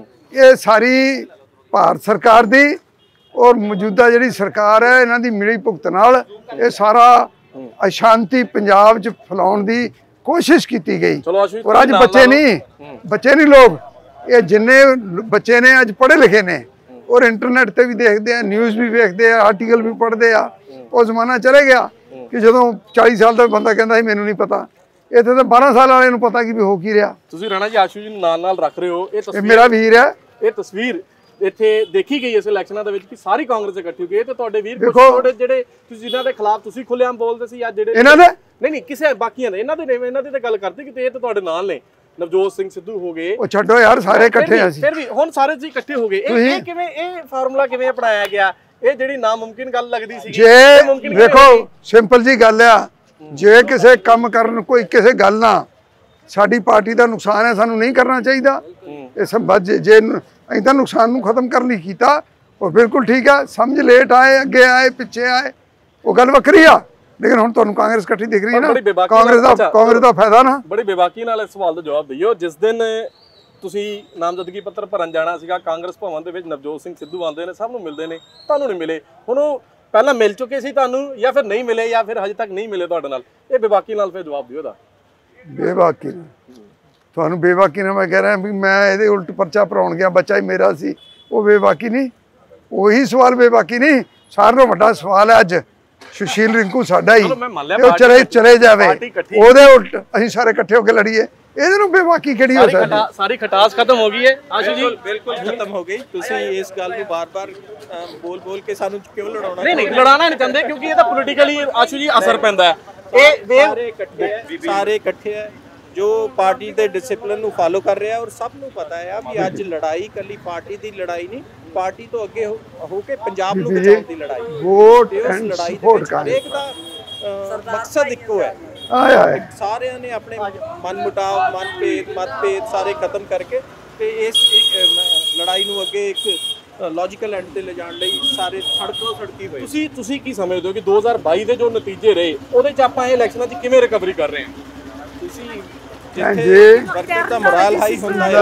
ਇਹ ਸਾਰੀ ਭਾਰਤ ਸਰਕਾਰ ਦੀ ਔਰ ਮੌਜੂਦਾ ਜਿਹੜੀ ਸਰਕਾਰ ਹੈ ਇਹਨਾਂ ਦੀ ਮਿਲੀ ਭੁਗਤ ਨਾਲ ਇਹ ਸਾਰਾ ਅਸ਼ਾਂਤੀ ਪੰਜਾਬ 'ਚ ਫੈਲਾਉਣ ਦੀ ਕੋਸ਼ਿਸ਼ ਕੀਤੀ ਗਈ। ਔਰ ਅੱਜ ਬੱਚੇ ਨਹੀਂ ਲੋਕ, ਇਹ ਜਿੰਨੇ ਬੱਚੇ ਨੇ ਅੱਜ ਪੜ੍ਹੇ ਲਿਖੇ ਨੇ ਔਰ ਇੰਟਰਨੈਟ ਤੇ ਵੀ ਦੇਖਦੇ ਆ, ਨਿਊਜ਼ ਵੀ ਵੇਖਦੇ ਆ, ਆਰਟੀਕਲ ਵੀ ਪੜ੍ਹਦੇ ਆ। ਉਹ ਜ਼ਮਾਨਾ ਚਲੇ ਗਿਆ ਕਿ ਜਦੋਂ 40 ਸਾਲ ਦਾ ਬੰਦਾ ਕਹਿੰਦਾ ਸੀ ਮੈਨੂੰ ਨਹੀਂ ਪਤਾ। ਇੱਥੇ ਤਾਂ 12 ਸਾਲ ਵਾਲੇ ਨੂੰ ਪਤਾ ਕਿ ਵੀ ਹੋ ਕੀ ਰਿਹਾ। ਤੁਸੀਂ ਰਾਣਾ ਜੀ ਆਸ਼ੂ ਜੀ ਨੂੰ ਨਾਲ ਰੱਖ ਰਹੇ ਹੋ। ਇਹ ਮੇਰਾ ਵੀਰ ਹੈ। ਇਹ ਤਸਵੀਰ ਇੱਥੇ ਦੇਖੀ ਗਈ ਇਸ ਇਲੈਕਸ਼ਨਾਂ ਦੇ ਵਿੱਚ ਕਿ ਸਾਰੀ ਕਾਂਗਰਸ ਇਕੱਠੀ ਹੋ ਗਈ। ਤੇ ਤੁਹਾਡੇ ਵੀਰ ਕੁਝ ਜਿਹੜੇ ਤੁਸੀਂ ਜਿਨ੍ਹਾਂ ਦੇ ਖਿਲਾਫ ਤੁਸੀਂ ਖੁੱਲ੍ਹੇਆਮ ਬੋਲਦੇ ਸੀ, ਅੱਜ ਜਿਹੜੇ ਇਹਨਾਂ ਦੇ ਨਹੀਂ ਕਿਸੇ ਬਾਕੀਆਂ ਦੇ, ਇਹਨਾਂ ਦੀ ਤਾਂ ਗੱਲ ਕਰਦੇ ਕਿ ਇਹ ਤਾਂ ਤੁਹਾਡੇ ਨਾਲ ਨੇ। ਨਵਜੋਤ ਸਿੰਘ ਸਿੱਧੂ ਹੋ ਗਏ, ਉਹ ਛੱਡੋ ਯਾਰ, ਸਾਰੇ ਇਕੱਠੇ ਆ ਸੀ। ਫਿਰ ਵੀ ਹੁਣ ਸਾਰੇ ਜੀ ਇਕੱਠੇ ਹੋ ਗਏ। ਇਹ ਕਿਵੇਂ, ਇਹ ਫਾਰਮੂਲਾ ਕਿਵੇਂ ਅਪਣਾਇਆ ਗਿਆ? ਇਹ ਜਿਹੜੀ ਨਾਮੁਮਕਿਨ ਗੱਲ ਲੱਗਦੀ ਸੀ, ਜੇ ਦੇਖੋ ਸਿੰਪਲ ਜੀ ਗੱਲ ਆ, ਜੇ ਕਿਸੇ ਕੰਮ ਕਰਨ ਕੋਈ ਕਿਸੇ ਗੱਲ ਨਾਲ ਸਾਡੀ ਪਾਰਟੀ ਦਾ ਨੁਕਸਾਨ ਹੈ, ਸਾਨੂੰ ਨਹੀਂ ਕਰਨਾ ਚਾਹੀਦਾ। ਇਹ ਸਭ ਜੇ ਅਸੀਂ ਤਾਂ ਨੁਕਸਾਨ ਨੂੰ ਖਤਮ ਕਰਨ ਲਈ ਕੀਤਾ, ਉਹ ਬਿਲਕੁਲ ਠੀਕ ਆ। ਸਮਝ ਲੇਟ ਆਏ, ਅੱਗੇ ਆਏ, ਪਿੱਛੇ ਆਏ, ਉਹ ਗੱਲ ਵੱਖਰੀ ਆ। ਲੇਕਿਨ ਹੁਣ ਤੁਹਾਨੂੰ ਕਾਂਗਰਸ ਇਕੱਠੀ ਦਿਖ ਰਹੀ ਹੈ ਨਾ, ਕਾਂਗਰਸ ਦਾ ਫਾਇਦਾ ਨਾ। ਬੜੀ ਬੇਬਾਕੀ ਨਾਲ ਇਸ ਸਵਾਲ ਦਾ ਜਵਾਬ ਦਿਓ। ਜਿਸ ਦਿਨ ਤੁਸੀਂ ਨਾਮਜ਼ਦਗੀ ਪੱਤਰ ਭਰਨ ਜਾਣਾ ਸੀਗਾ ਕਾਂਗਰਸ ਭਵਨ ਦੇ ਵਿੱਚ, ਨਵਜੋਤ ਸਿੰਘ ਸਿੱਧੂ ਆਉਂਦੇ ਨੇ, ਸਭ ਨੂੰ ਮਿਲਦੇ ਨੇ, ਤੁਹਾਨੂੰ ਨਹੀਂ ਮਿਲੇ। ਹੁਣ ਉਹ ਪਹਿਲਾਂ ਮਿਲ ਚੁੱਕੇ ਸੀ ਤੁਹਾਨੂੰ, ਜਾਂ ਫਿਰ ਨਹੀਂ ਮਿਲੇ, ਜਾਂ ਫਿਰ ਹਜੇ ਤੱਕ ਨਹੀਂ ਮਿਲੇ ਤੁਹਾਡੇ ਨਾਲ? ਇਹ ਬੇਬਾਕੀ ਨਾਲ ਫਿਰ ਜਵਾਬ ਦਿਓ ਦਾ। ਬੇਬਾਕੀ ਤੁਹਾਨੂੰ ਬੇਬਾਕੀ ਨਾਲ ਮੈਂ ਕਹਿ ਰਿਹਾ ਵੀ ਮੈਂ ਇਹਦੇ ਉਲਟ ਪਰਚਾ ਭਰਾਉਣ ਗਿਆ, ਬੱਚਾ ਹੀ ਮੇਰਾ ਸੀ, ਉਹ ਬੇਬਾਕੀ ਨਹੀਂ। ਉਹੀ ਸਵਾਲ ਬੇਬਾਕੀ ਨਹੀਂ। ਸਾਰਿਆਂ ਨਾਲੋਂ ਵੱਡਾ ਸਵਾਲ ਹੈ ਅੱਜ ਸੁਸ਼ੀਲ ਰਿੰਕੂ ਸਾਡਾ ਹੀ, ਉਹ ਚਲੇ ਜਾਵੇ, ਉਹਦੇ ਉਲਟ ਅਸੀਂ ਸਾਰੇ ਇਕੱਠੇ ਹੋ ਕੇ ਲੜੀਏ, ਇਹਦੇ ਨੂੰ ਬੇਬਾਕੀ ਕਿਹੜੀ ਹੋ ਸਕਦੀ? ਸਾਰੀ ਖਟਾਸ ਖਤਮ ਹੋ ਗਈ ਹੈ ਆਸ਼ੂ ਜੀ, ਬਿਲਕੁਲ ਖਤਮ ਹੋ ਗਈ। ਤੁਸੀਂ ਇਸ ਗੱਲ ਨੂੰ ਬਾਰ-ਬਾਰ ਬੋਲ ਕੇ ਸਾਨੂੰ ਕਿਉਂ ਲੜਾਉਣਾ? ਨਹੀਂ ਲੜਾਉਣਾ ਨਹੀਂ ਚਾਹੁੰਦੇ, ਕਿਉਂਕਿ ਇਹ ਤਾਂ ਪੋਲੀਟੀਕਲੀ ਆਸ਼ੂ ਜੀ ਅਸਰ ਪੈਂਦਾ ਹੈ। ਇਹ ਸਾਰੇ ਇਕੱਠੇ ਹੈ ਜੋ ਪਾਰਟੀ ਦੇ ਡਿਸਪਲਿਨ ਨੂੰ ਫਾਲੋ ਕਰ ਰਿਹਾ, ਔਰ ਸਭ ਨੂੰ ਪਤਾ ਹੈ ਵੀ ਅੱਜ ਲੜਾਈ ਇਕੱਲੀ ਪਾਰਟੀ ਦੀ ਲੜਾਈ ਨਹੀਂ, ਪਾਰਟੀ ਤੋਂ ਅੱਗੇ ਹੋ ਕੇ ਪੰਜਾਬ ਨੂੰ ਬਚਾਉਣ ਦੀ ਲੜਾਈ। ਵੋਟ ਉਸ ਲੜਾਈ ਦੇ ਵਿੱਚ ਹਰੇਕ ਦਾ ਮਕਸਦ ਇੱਕੋ ਹੈ। ਸਾਰਿਆਂ ਨੇ ਆਪਣੇ ਮਤਭੇਦ ਸਾਰੇ ਖਤਮ ਕਰਕੇ ਤੇ ਇਸ ਲੜਾਈ ਨੂੰ ਅੱਗੇ ਇੱਕ ਲੌਜੀਕਲ ਐਂਡ ਤੇ ਲਿਜਾਣ ਲਈ ਸਾਰੇ ਸੜਕੀ ਹੋਏ। ਤੁਸੀਂ ਕੀ ਸਮਝਦੇ ਹੋ ਕਿ 2022 ਦੇ ਜੋ ਨਤੀਜੇ ਰਹੇ ਉਹਦੇ 'ਚ ਆਪਾਂ ਇਹ ਇਲੈਕਸ਼ਨਾਂ 'ਚ ਕਿਵੇਂ ਰਿਕਵਰੀ ਕਰ ਰਹੇ ਹਾਂ? ਤੁਸੀਂ ਜਿੱਥੇ ਵਰਕਰ ਦਾ ਮੋਰਲ ਹਾਈ ਹੁੰਦਾ ਹੈ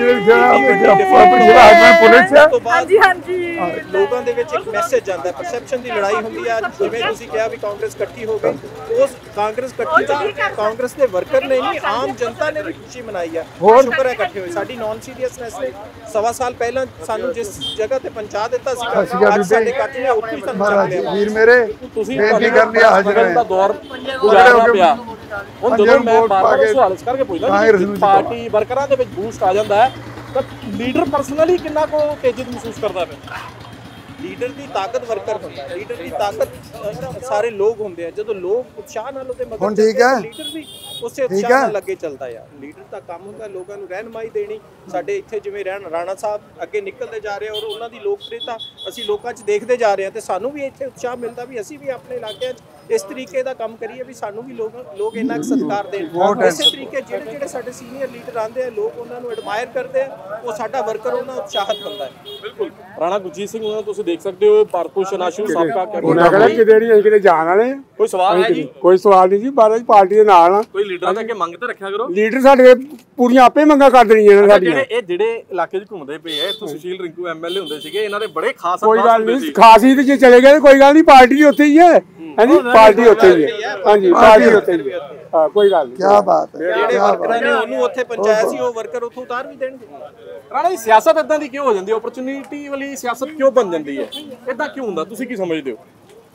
ਹਾਂਜੀ ਹਾਂਜੀ ਲੋਕਾਂ ਦੇ ਵਿੱਚ ਇੱਕ ਮੈਸੇਜ ਜਾਂਦਾ ਹੈ, ਪਰਸੈਪਸ਼ਨ ਦੀ ਲੜਾਈ ਹੁੰਦੀ ਹੈ। ਜਿਵੇਂ ਤੁਸੀਂ ਕਿਹਾ ਵੀ ਕਾਂਗਰਸ ਇਕੱਠੀ ਹੋ ਗਈ, ਉਸ ਕਾਂਗਰਸ ਇਕੱਠੀ ਦਾ ਕਾਂਗਰਸ ਦੇ ਵਰਕਰ ਨੇ ਨਹੀਂ, ਆਮ ਜਨਤਾ ਨੇ ਵੀ ਖੁਸ਼ੀ ਮਨਾਈ ਹੈ। ਸ਼ੁਕਰ ਹੈ ਇਕੱਠੇ ਹੋਏ। ਸਾਡੀ ਨਾਨ ਸੀਰੀਅਸਨੈਸ ਨੇ 1.25 ਸਾਲ ਪਹਿਲਾਂ ਸਾਨੂੰ ਜਿਸ ਜਗ੍ਹਾ ਤੇ ਪਹੁੰਚਾ ਦਿੱਤਾ ਸੀਗਾ, ਅੱਜ ਸਾਡੇ ਇਕੱਠ ਨੇ ਉੱਥੇ ਹੀ ਸਾਨੂੰ ਚੱਕ ਲਿਆ। ਵੀਰ ਮੇਰੇ ਤੁਸੀਂ ਬੇਨਤੀ ਕਰਨੀ ਆ ਹਾਜ਼ਰ ਦਾ ਦੌਰ ਗੁਜ਼ਾਰਨਾ ਪਿਆ। ਹੁਣ ਜਦੋਂ ਮੈਂ ਬਾਰ-ਬਾਰ ਸਵਾਲ ਇਸ ਕਰਕੇ ਪੁੱਛਦਾ ਕਿ ਪਾਰਟੀ ਵਰਕਰਾਂ ਦੇ ਵਿੱਚ ਬੂਸਟ ਆ ਜਾਂਦਾ ਹੈ ਤਾਂ ਲੀਡਰ ਪਰਸਨਲੀ ਕਿੰਨਾ ਕੋ ਤੇਜ਼ੀ ਮਹਿਸੂਸ ਕਰਦਾ ਹੈ? ਲੀਡਰ ਦੀ ਤਾਕਤ ਵਰਕਰ ਹੁੰਦਾ ਹੈ, ਲੀਡਰ ਦੀ ਤਾਕਤ ਸਾਰੇ ਲੋਕ ਹੁੰਦੇ ਆ। ਜਦੋਂ ਲੋਕ ਉਤਸ਼ਾਹ ਨਾਲ ਉਹਦੇ ਮਗਰ ਹੁਣ ਠੀਕ ਹੈ, ਲੀਡਰ ਵੀ ਉਸੇ ਉਤਸ਼ਾਹ ਨਾਲ ਲੱਗੇ ਚੱਲਦਾ ਆ। ਲੀਡਰ ਦਾ ਕੰਮ ਹੁੰਦਾ ਲੋਕਾਂ ਨੂੰ ਰਹਿਨਮਾਈ ਦੇਣੀ। ਸਾਡੇ ਇੱਥੇ ਜਿਵੇਂ ਰਾਣਾ ਸਾਹਿਬ ਅੱਗੇ ਨਿਕਲਦੇ ਜਾ ਰਹੇ ਔਰ ਉਹਨਾਂ ਦੀ ਲੋਕਪ੍ਰਿਯਤਾ ਅਸੀਂ ਲੋਕਾਂ 'ਚ ਦੇਖਦੇ ਜਾ ਰਹੇ ਹਾਂ, ਤੇ ਸਾਨੂੰ ਵੀ ਇੱਥੇ ਉਤਸ਼ਾਹ ਮਿਲਦਾ ਵੀ ਅਸੀਂ ਵੀ ਆਪਣੇ ਇਲਾਕਿਆਂ 'ਚ ਇਸ ਤਰੀਕੇ ਦਾ ਕੰਮ ਕਰੀਏ ਵੀ ਸਾਨੂੰ ਵੀ ਲੋਕ ਇੰਨਾ ਸਤਿਕਾਰ ਦੇਣ। ਇਸੇ ਤਰੀਕੇ ਜਿਹੜੇ ਸਾਡੇ ਸੀਨੀਅਰ ਲੀਡਰ ਆਉਂਦੇ ਆ, ਲੋਕ ਉਹਨਾਂ ਨੂੰ ਐਡਮਾਇਰ ਕਰਦੇ ਆ, ਉਹ ਸਾਡਾ ਵਰਕਰ ਉਹਨਾਂ ਉਤਸ਼ਾਹਤ ਹੁੰਦਾ ਹੈ। ਬਿਲਕੁਲ ਰਾਣਾ ਗੁਰਜੀਤ ਸਿੰਘ ਉਹਨਾਂ ਨੂੰ ਤੁਸੀਂ ਦੇਖ ਸਕਦੇ ਹੋ, ਭਾਰਤਭੂਸ਼ਣ ਆਸ਼ੂ ਸਾਬਕਾ ਕਿਤੇ ਨਹੀਂ ਕਿਤੇ ਜਾਣ ਵਾਲੇ। ਕੋਈ ਸਵਾਲ ਹੈ ਜੀ? ਕੋਈ ਸਵਾਲ ਨਹੀਂ ਜੀ, ਬਾਰਾਂ ਪਾਰਟੀ ਦੇ ਨਾਲ ਆ। ਕੋਈ ਲੀਡਰਾਂ ਦੇ ਅੱਗੇ ਮੰਗ ਤੇ ਰੱਖਿਆ ਕਰੋ। ਲੀਡਰ ਸਾਡੇ ਪੂਰੀਆਂ ਆਪੇ ਮੰਗਾ ਕਰ ਦੇਣੀਆਂ ਸਾਡੀਆਂ। ਜਿਹੜੇ ਇਲਾਕੇ 'ਚ ਘੁੰਮਦੇ ਪਏ ਆ, ਇੱਥੋਂ ਸੁਸ਼ੀਲ ਰਿੰਕੂ ਐਮਐਲਏ ਹੁੰਦੇ ਸੀਗੇ, ਇਹਨਾਂ ਦੇ ਬੜੇ ਖਾਸ ਕੋਈ ਗੱਲ ਨਹੀਂ, ਖਾਸ ਹੀ ਤੇ ਜੇ ਚਲੇ ਗਏ ਕੋਈ ਗੱਲ ਨਹੀਂ, ਪਾਰਟੀ ਉੱਥੇ ਹੀ ਹੈ। ਹਾਂਜੀ ਪਾਰਟੀ ਉੱਥੇ ਹੀ ਹੈ। ਹਾਂਜੀ ਪਾਰਟੀ ਉੱਥੇ ਹੀ ਹੈ। ਹਾਂ ਕੋਈ ਗੱਲ ਨਹੀਂ। ਕੀ ਬਾਤ ਹੈ। ਜਿਹੜੇ ਵਰਕਰਾਂ ਨੇ ਉਹਨੂੰ ਉੱਥੇ ਪਹੁੰਚਾਇਆ ਸੀ, ਉਹ ਵਰਕਰ ਉੱਥੋਂ ਉਤਾਰ ਵੀ ਦੇਣਗੇ। ਰਾਣਾ ਜੀ ਸਿਆਸਤ ਇਦਾਂ ਦੀ ਕਿਉਂ ਹੋ ਜਾਂਦੀ ਹੈ? ਓਪਰਚੁਨਿਟੀ ਵਾਲੀ ਸਿਆਸਤ ਕਿਉਂ ਬਣ ਜਾਂਦੀ ਹੈ? ਇਦਾਂ ਕਿਉਂ ਹੁੰਦਾ? ਤੁਸੀਂ ਕੀ ਸਮਝਦੇ ਹੋ?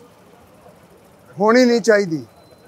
ਹੋਣੀ ਨਹੀਂ ਚਾਹੀਦੀ।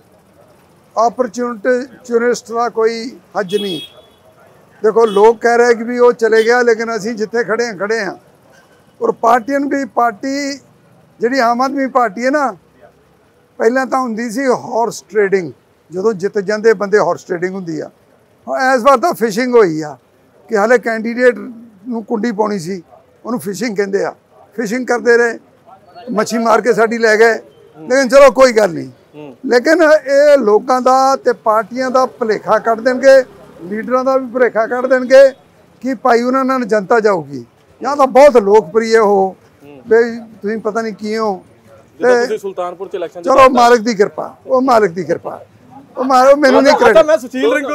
ਆਪਰਚੁਨਿਸਟ ਦਾ ਕੋਈ ਹੱਜ ਨਹੀਂ। ਦੇਖੋ ਲੋਕ ਕਹਿ ਰਹੇ ਕਿ ਵੀ ਉਹ ਚਲੇ ਗਿਆ, ਲੇਕਿਨ ਅਸੀਂ ਜਿੱਥੇ ਖੜੇ ਹਾਂ। ਔਰ ਪਾਰਟੀਆਂ ਵੀ ਪਾਰਟੀ ਜਿਹੜੀ ਆਮ ਆਦਮੀ ਪਾਰਟੀ ਹੈ ਨਾ, ਪਹਿਲਾਂ ਤਾਂ ਹੁੰਦੀ ਸੀ ਹਾਰਸ ਟ੍ਰੇਡਿੰਗ, ਜਦੋਂ ਜਿੱਤ ਜਾਂਦੇ ਬੰਦੇ ਹਾਰਸ ਟ੍ਰੇਡਿੰਗ ਹੁੰਦੀ ਆ। ਇਸ ਵਾਰ ਤਾਂ ਫਿਸ਼ਿੰਗ ਹੋਈ ਆ ਕਿ ਹਾਲੇ ਕੈਂਡੀਡੇਟ ਨੂੰ ਕੁੰਡੀ ਪਾਉਣੀ ਸੀ, ਉਹਨੂੰ ਫਿਸ਼ਿੰਗ ਕਹਿੰਦੇ ਆ। ਫਿਸ਼ਿੰਗ ਕਰਦੇ ਰਹੇ, ਮੱਛੀ ਮਾਰ ਕੇ ਸਾਡੀ ਲੈ ਗਏ, ਲੇਕਿਨ ਚਲੋ ਕੋਈ ਗੱਲ ਨਹੀਂ। ਲੇਕਿਨ ਇਹ ਲੋਕਾਂ ਦਾ ਤੇ ਪਾਰਟੀਆਂ ਦਾ ਭੁਲੇਖਾ ਕੱਢ ਦੇਣਗੇ, ਲੀਡਰਾਂ ਦਾ ਵੀ ਭੁਲੇਖਾ ਕੱਢ ਦੇਣਗੇ ਕਿ ਭਾਈ ਉਹਨਾਂ ਨਾਲ ਜਨਤਾ ਜਾਊਗੀ। ਜਾਂ ਤਾਂ ਬਹੁਤ ਲੋਕਪ੍ਰਿਯ ਹੋ ਬਈ ਤੁਸੀਂ ਪਤਾ ਨਹੀਂ ਕੀ ਹੋ, ਤੁਸੀਂ ਸੁਲਤਾਨਪੁਰ ਚ ਇਲੈਕਸ਼ਨ ਚਲੋ ਮਾਲਕ ਦੀ ਕਿਰਪਾ, ਉਹ ਮਾਲਕ ਦੀ ਕਿਰਪਾ, ਉਹ ਮੈਨੂੰ ਨਹੀਂ ਕ੍ਰੈਡਿਟ। ਮੈਂ ਸੁਸ਼ੀਲ ਰਿੰਕੂ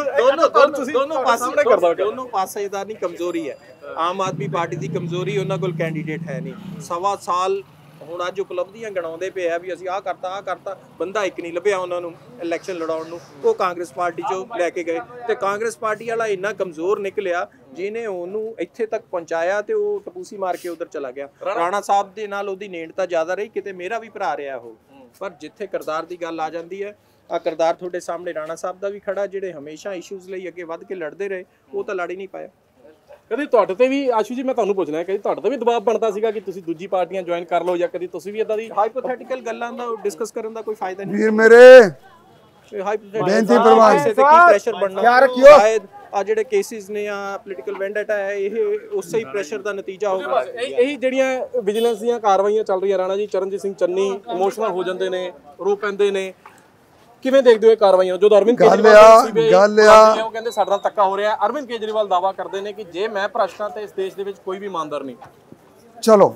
ਦੋਨੋਂ ਪਾਸੇ ਦਾ ਨਹੀਂ ਕਮਜ਼ੋਰੀ ਹੈ। ਆਮ ਆਦਮੀ ਪਾਰਟੀ ਦੀ ਕਮਜ਼ੋਰੀ ਉਹਨਾਂ ਕੋਲ ਕੈਂਡੀਡੇਟ ਹੈ ਨਹੀਂ। 1.25 ਸਾਲ ਹੁਣ ਅੱਜ ਉਪਲਬਧੀਆਂ ਗਣਾਉਂਦੇ ਪਏ ਆ ਵੀ ਅਸੀਂ ਆਹ ਕਰਤਾ, ਬੰਦਾ ਇੱਕ ਨਹੀਂ ਲੱਭਿਆ ਉਹਨਾਂ ਨੂੰ ਇਲੈਕਸ਼ਨ ਲੜਾਉਣ ਨੂੰ। ਉਹ ਕਾਂਗਰਸ ਪਾਰਟੀ 'ਚੋਂ ਲੈ ਕੇ ਗਏ ਤੇ ਕਾਂਗਰਸ ਪਾਰਟੀ ਵਾਲਾ ਇੰਨਾ ਕਮਜ਼ੋਰ ਨਿਕਲਿਆ ਜਿਹਨੇ ਉਹਨੂੰ ਇੱਥੇ ਤੱਕ ਪਹੁੰਚਾਇਆ ਤੇ ਉਹ ਟਪੂਸੀ ਮਾਰ ਕੇ ਉਧਰ ਚਲਾ ਗਿਆ। ਰਾਣਾ ਸਾਹਿਬ ਦੇ ਨਾਲ ਉਹਦੀ ਨੇੜਤਾ ਜ਼ਿਆਦਾ ਰਹੀ, ਕਿਤੇ ਮੇਰਾ ਵੀ ਭਰਾ ਰਿਹਾ ਉਹ। ਪਰ ਜਿੱਥੇ ਕਿਰਦਾਰ ਦੀ ਗੱਲ ਆ ਜਾਂਦੀ ਹੈ, ਆ ਕਿਰਦਾਰ ਤੁਹਾਡੇ ਸਾਹਮਣੇ ਰਾਣਾ ਸਾਹਿਬ ਦਾ ਵੀ ਖੜਾ, ਜਿਹੜੇ ਹਮੇਸ਼ਾ ਇਸ਼ੂਜ਼ ਲਈ ਅੱਗੇ ਵੱਧ ਕੇ ਲੜਦੇ ਰਹੇ, ਉਹ ਤਾਂ ਲੜ ਹੀ ਨਹੀਂ ਪਾਇਆ। ਕਦੀ ਤੁਹਾਡੇ ਤੇ ਵੀ ਆਸ਼ੂ ਜੀ, ਮੈਂ ਤੁਹਾਨੂੰ ਪੁੱਛਣਾ, ਕਦੀ ਤੁਹਾਡੇ ਤੇ ਵੀ ਦਬਾਅ ਬਣਦਾ ਸੀਗਾ ਕਿ ਤੁਸੀਂ ਦੂਜੀ ਪਾਰਟੀਆਂ ਜੁਆਇਨ ਕਰ ਲਓ, ਜਾਂ ਕਦੀ ਤੁਸੀਂ ਵੀ ਇਦਾਂ ਦੀ ਹਾਈਪੋਥੈਟੀਕਲ ਗੱਲਾਂ ਦਾ ਡਿਸਕਸ ਕਰਨ ਦਾ ਕੋਈ ਫਾਇਦਾ ਨਹੀਂ। ਵੀਰ ਮੇਰੇ ਬੇਨਤੀ ਪ੍ਰਵਾਨ ਤੇ ਕੀ ਪ੍ਰੈਸ਼ਰ ਬਣਨਾ, ਸ਼ਾਇਦ ਆ ਜਿਹੜੇ ਕੇਸਿਸ ਨੇ ਆ ਪੋਲੀਟੀਕਲ ਵੈਂਡੇਟਾ ਹੈ, ਇਹ ਉਸੇ ਹੀ ਪ੍ਰੈਸ਼ਰ ਦਾ ਨਤੀਜਾ ਹੋਊਗਾ। ਇਹੀ ਜਿਹੜੀਆਂ ਵਿਜੀਲੈਂਸ ਦੀਆਂ ਕਾਰਵਾਈਆਂ ਚੱਲ ਰਹੀਆਂ, ਰਾਣਾ ਜੀ ਚਰਨਜੀਤ ਸਿੰਘ ਚੰਨੀ ਇਮੋਸ਼ਨਲ ਹੋ ਜਾਂਦੇ ਨੇ, ਰੋ ਪੈਂਦੇ ਨੇ, ਕਿਵੇਂ ਦੇਖਦੇ ਹੋ ਇਹ ਕਾਰਵਾਈਆਂ? ਜਦੋਂ ਅਰਵਿੰਦ ਕੇਜਰੀਵਾਲ ਉਹ ਕਹਿੰਦੇ ਸਾਡੇ ਨਾਲ ਧੱਕਾ ਹੋ ਰਿਹਾ, ਅਰਵਿੰਦ ਕੇਜਰੀਵਾਲ ਦਾਅਵਾ ਕਰਦੇ ਨੇ ਕਿ ਜੇ ਮੈਂ ਭ੍ਰਸ਼ਟ ਹਾਂ ਤੇ ਇਸ ਦੇਸ਼ ਦੇ ਵਿੱਚ ਕੋਈ ਵੀ ਇਮਾਨਦਾਰ ਨਹੀਂ। ਚਲੋ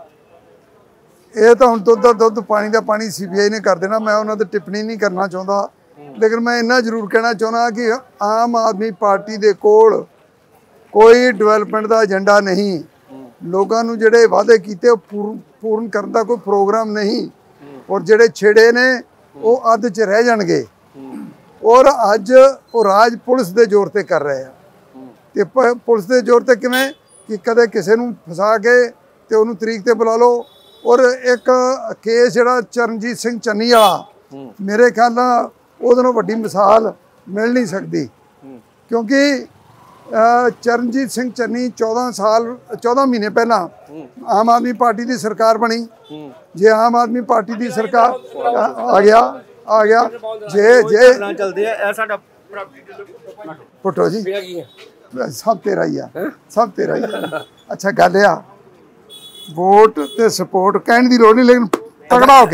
ਇਹ ਤਾਂ ਹੁਣ ਦੁੱਧ ਦਾ ਦੁੱਧ ਪਾਣੀ ਦਾ ਪਾਣੀ CBI ਨੇ ਕਰ ਦੇਣਾ, ਮੈਂ ਉਹਨਾਂ ਤੇ ਟਿੱਪਣੀ ਨਹੀਂ ਕਰਨਾ ਚਾਹੁੰਦਾ। ਲੇਕਿਨ ਮੈਂ ਇੰਨਾ ਜ਼ਰੂਰ ਕਹਿਣਾ ਚਾਹੁੰਦਾ ਕਿ ਆਮ ਆਦਮੀ ਪਾਰਟੀ ਦੇ ਕੋਲ ਕੋਈ ਡਿਵੈਲਪਮੈਂਟ ਦਾ ਏਜੰਡਾ ਨਹੀਂ। ਲੋਕਾਂ ਨੂੰ ਜਿਹੜੇ ਵਾਅਦੇ ਕੀਤੇ ਉਹ ਪੂਰਨ ਕਰਨ ਦਾ ਕੋਈ ਪ੍ਰੋਗਰਾਮ ਨਹੀਂ। ਔਰ ਜਿਹੜੇ ਛੇੜੇ ਨੇ ਉਹ ਅੱਧ 'ਚ ਰਹਿ ਜਾਣਗੇ। ਔਰ ਅੱਜ ਉਹ ਰਾਜ ਪੁਲਿਸ ਦੇ ਜ਼ੋਰ ਤੇ ਕਰ ਰਹੇ ਆ। ਤੇ ਪੁਲਿਸ ਦੇ ਜ਼ੋਰ ਤੇ ਕਿਵੇਂ ਕਿ ਕਦੇ ਕਿਸੇ ਨੂੰ ਫਸਾ ਕੇ ਤੇ ਉਹਨੂੰ ਤਰੀਕ ਤੇ ਬੁਲਾ ਲਓ। ਔਰ ਇੱਕ ਕੇਸ ਜਿਹੜਾ ਚਰਨਜੀਤ ਸਿੰਘ ਚੰਨੀ ਵਾਲਾ, ਮੇਰੇ ਖਿਆਲ ਨਾਲ ਉਹਦੇ ਨਾਲੋਂ ਵੱਡੀ ਮਿਸਾਲ ਮਿਲ ਨਹੀਂ ਸਕਦੀ, ਕਿਉਂਕਿ ਚਰਨਜੀਤ ਸਿੰਘ ਚੰਨੀ 14 ਮਹੀਨੇ ਪਹਿਲਾਂ ਆਮ ਆਦਮੀ ਪਾਰਟੀ ਦੀ ਸਰਕਾਰ ਬਣੀ। ਜੇ ਆਮ ਆਦਮੀ ਪਾਰਟੀ ਦੀ ਸਰਕਾਰ ਆ ਗਿਆ ਜੇ ਚਲਦੇ ਆ ਇਹ ਸਾਡਾ ਪੁੱਟੋ ਜੀ, ਸਭ ਤੇਰਾ ਹੀ ਆ, ਸਭ ਤੇਰਾ ਹੀ ਆ। ਅੱਛਾ ਗੱਲ ਆ, ਵੋਟ ਤੇ ਸਪੋਰਟ ਕਹਿਣ ਦੀ ਲੋੜ ਨਹੀਂ, ਲੇਕਿਨ ਤਗੜਾ ਹੋ ਕੇ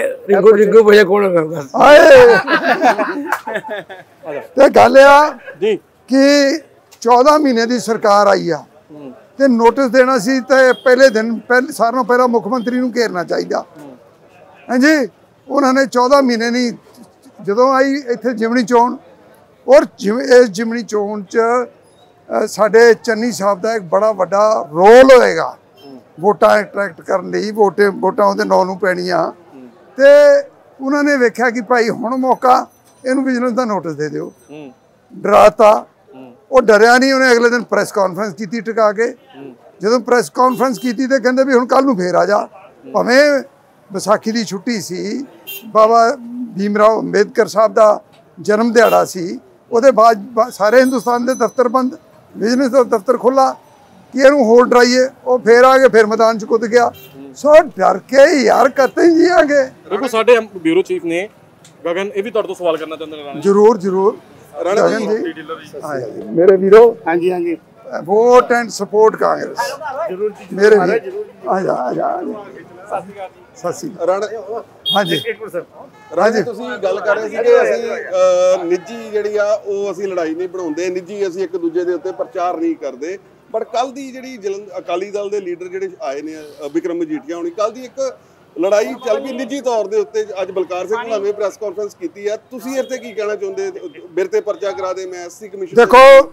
ਤੇ ਗੱਲ ਆ ਜੀ ਕਿ 14 ਮਹੀਨੇ ਦੀ ਸਰਕਾਰ ਆਈ ਆ ਤੇ ਨੋਟਿਸ ਦੇਣਾ ਸੀ ਤੇ ਪਹਿਲੇ ਦਿਨ ਸਾਰਿਆਂ ਨਾਲੋਂ ਪਹਿਲਾਂ ਮੁੱਖ ਮੰਤਰੀ ਨੂੰ ਘੇਰਨਾ ਚਾਹੀਦਾ। ਹਾਂਜੀ, ਉਹਨਾਂ ਨੇ 14 ਮਹੀਨੇ ਨਹੀਂ, ਜਦੋਂ ਆਈ ਇੱਥੇ ਜਿਮਣੀ ਚੋਣ ਔਰ ਜਿਵੇਂ ਇਸ ਜਿਮਨੀ ਚੋਣ 'ਚ ਸਾਡੇ ਚੰਨੀ ਸਾਹਿਬ ਦਾ ਇੱਕ ਬੜਾ ਵੱਡਾ ਰੋਲ ਹੋਏਗਾ ਵੋਟਾਂ ਅਟਰੈਕਟ ਕਰਨ ਲਈ। ਵੋਟਾਂ ਉਹਦੇ ਨਾਂ ਨੂੰ ਪੈਣੀਆਂ ਤੇ ਉਹਨਾਂ ਨੇ ਵੇਖਿਆ ਕਿ ਭਾਈ ਹੁਣ ਮੌਕਾ, ਇਹਨੂੰ ਵਿਜੀਲੈਂਸ ਦਾ ਨੋਟਿਸ ਦੇ ਦਿਓ। ਡਰਾਤਾ, ਉਹ ਡਰਿਆ ਨਹੀਂ, ਉਹਨੇ ਅਗਲੇ ਦਿਨ ਪ੍ਰੈਸ ਕਾਨਫਰੰਸ ਕੀਤੀ ਟਿਕਾ ਕੇ। ਜਦੋਂ ਪ੍ਰੈਸ ਕਾਨਫਰੰਸ ਕੀਤੀ ਤੇ ਕਹਿੰਦੇ ਵੀ ਹੁਣ ਕੱਲ ਨੂੰ ਫੇਰ ਆ ਜਾ। ਭਾਵੇਂ ਵਿਸਾਖੀ ਦੀ ਛੁੱਟੀ ਸੀ, ਬਾਬਾ ਭੀਮ ਰਾਓ ਅੰਬੇਦਕਰ ਸਾਹਿਬ ਦਾ ਜਨਮ ਦਿਹਾੜਾ ਸੀ, ਉਹਦੇ ਬਾਅਦ ਸਾਰੇ ਹਿੰਦੁਸਤਾਨ ਦੇ ਦਫ਼ਤਰ ਬੰਦ, ਵਿਜੀਲੈਂਸ ਦਾ ਦਫ਼ਤਰ ਖੁੱਲਾ ਕਿ ਇਹਨੂੰ ਹੋਰ ਡਰਾਈਏ। ਉਹ ਫੇਰ ਆ ਕੇ ਫਿਰ ਮੈਦਾਨ 'ਚ ਕੁੱਦ ਗਿਆ। ਸੋ ਡਰ ਕੇ ਯਾਰ ਕਤਈ ਜੀਆਂਗੇ। ਦੇਖੋ ਸਾਡੇ ਬਿਊਰੋ ਚੀਫ ਨੇ ਗਗਨ, ਇਹ ਵੀ ਤੁਹਾਡੇ ਤੋਂ ਸਵਾਲ ਕਰਨਾ ਚਾਹੁੰਦੇ ਨੇ। ਜ਼ਰੂਰ ਜ਼ਰੂਰ ਗਗਨ ਜੀ ਮੇਰੇ ਵੀਰੋ। ਹਾਂਜੀ ਹਾਂਜੀ ਵੋਟ ਐਂਡ ਸਪੋਰਟ ਕਾਂਗਰਸ ਜ਼ਰੂਰ ਮੇਰੇ ਵੀ ਆ ਜਾ ਆ ਜਾ ਸਤਿ ਸ਼੍ਰੀ ਅਕਾਲ। ਹਾਂਜੀ ਰਾਜੀ ਤੁਸੀਂ ਗੱਲ ਕਰ ਰਹੇ ਸੀ ਕਿ ਅਸੀਂ ਨਿੱਜੀ ਜਿਹੜੀ ਆ ਉਹ ਅਸੀਂ ਲੜਾਈ ਨਹੀਂ ਬਣਾਉਂਦੇ, ਨਿੱਜੀ ਅਸੀਂ ਇੱਕ ਦੂਜੇ ਦੇ ਉੱਤੇ ਪ੍ਰਚਾਰ ਨਹੀਂ ਕਰਦੇ। ਪਰ ਕੱਲ ਦੀ ਜਿਹੜੀ ਅਕਾਲੀ ਦਲ ਦੇ ਲੀਡਰ ਜਿਹੜੇ ਆਏ ਨੇ ਬਿਕਰਮ ਮਜੀਠੀਆ ਹੋਣੀ, ਕੱਲ ਦੀ ਇੱਕ ਲੜਾਈ ਚੱਲ ਪਈ ਨਿੱਜੀ ਤੌਰ ਦੇ ਉੱਤੇ। ਅੱਜ ਬਲਕਾਰ ਸਿੰਘ ਭੁਲਾਵੇਂ ਪ੍ਰੈਸ ਕਾਨਫਰੰਸ ਕੀਤੀ ਹੈ, ਤੁਸੀਂ ਇਸ ਤੇ ਕੀ ਕਹਿਣਾ ਚਾਹੁੰਦੇ? ਮੇਰੇ ਤੇ ਪਰਚਾ ਕਰਾ ਦੇ, ਮੈਂ ਐਸਸੀ ਕਮਿਸ਼ਨ। ਦੇਖੋ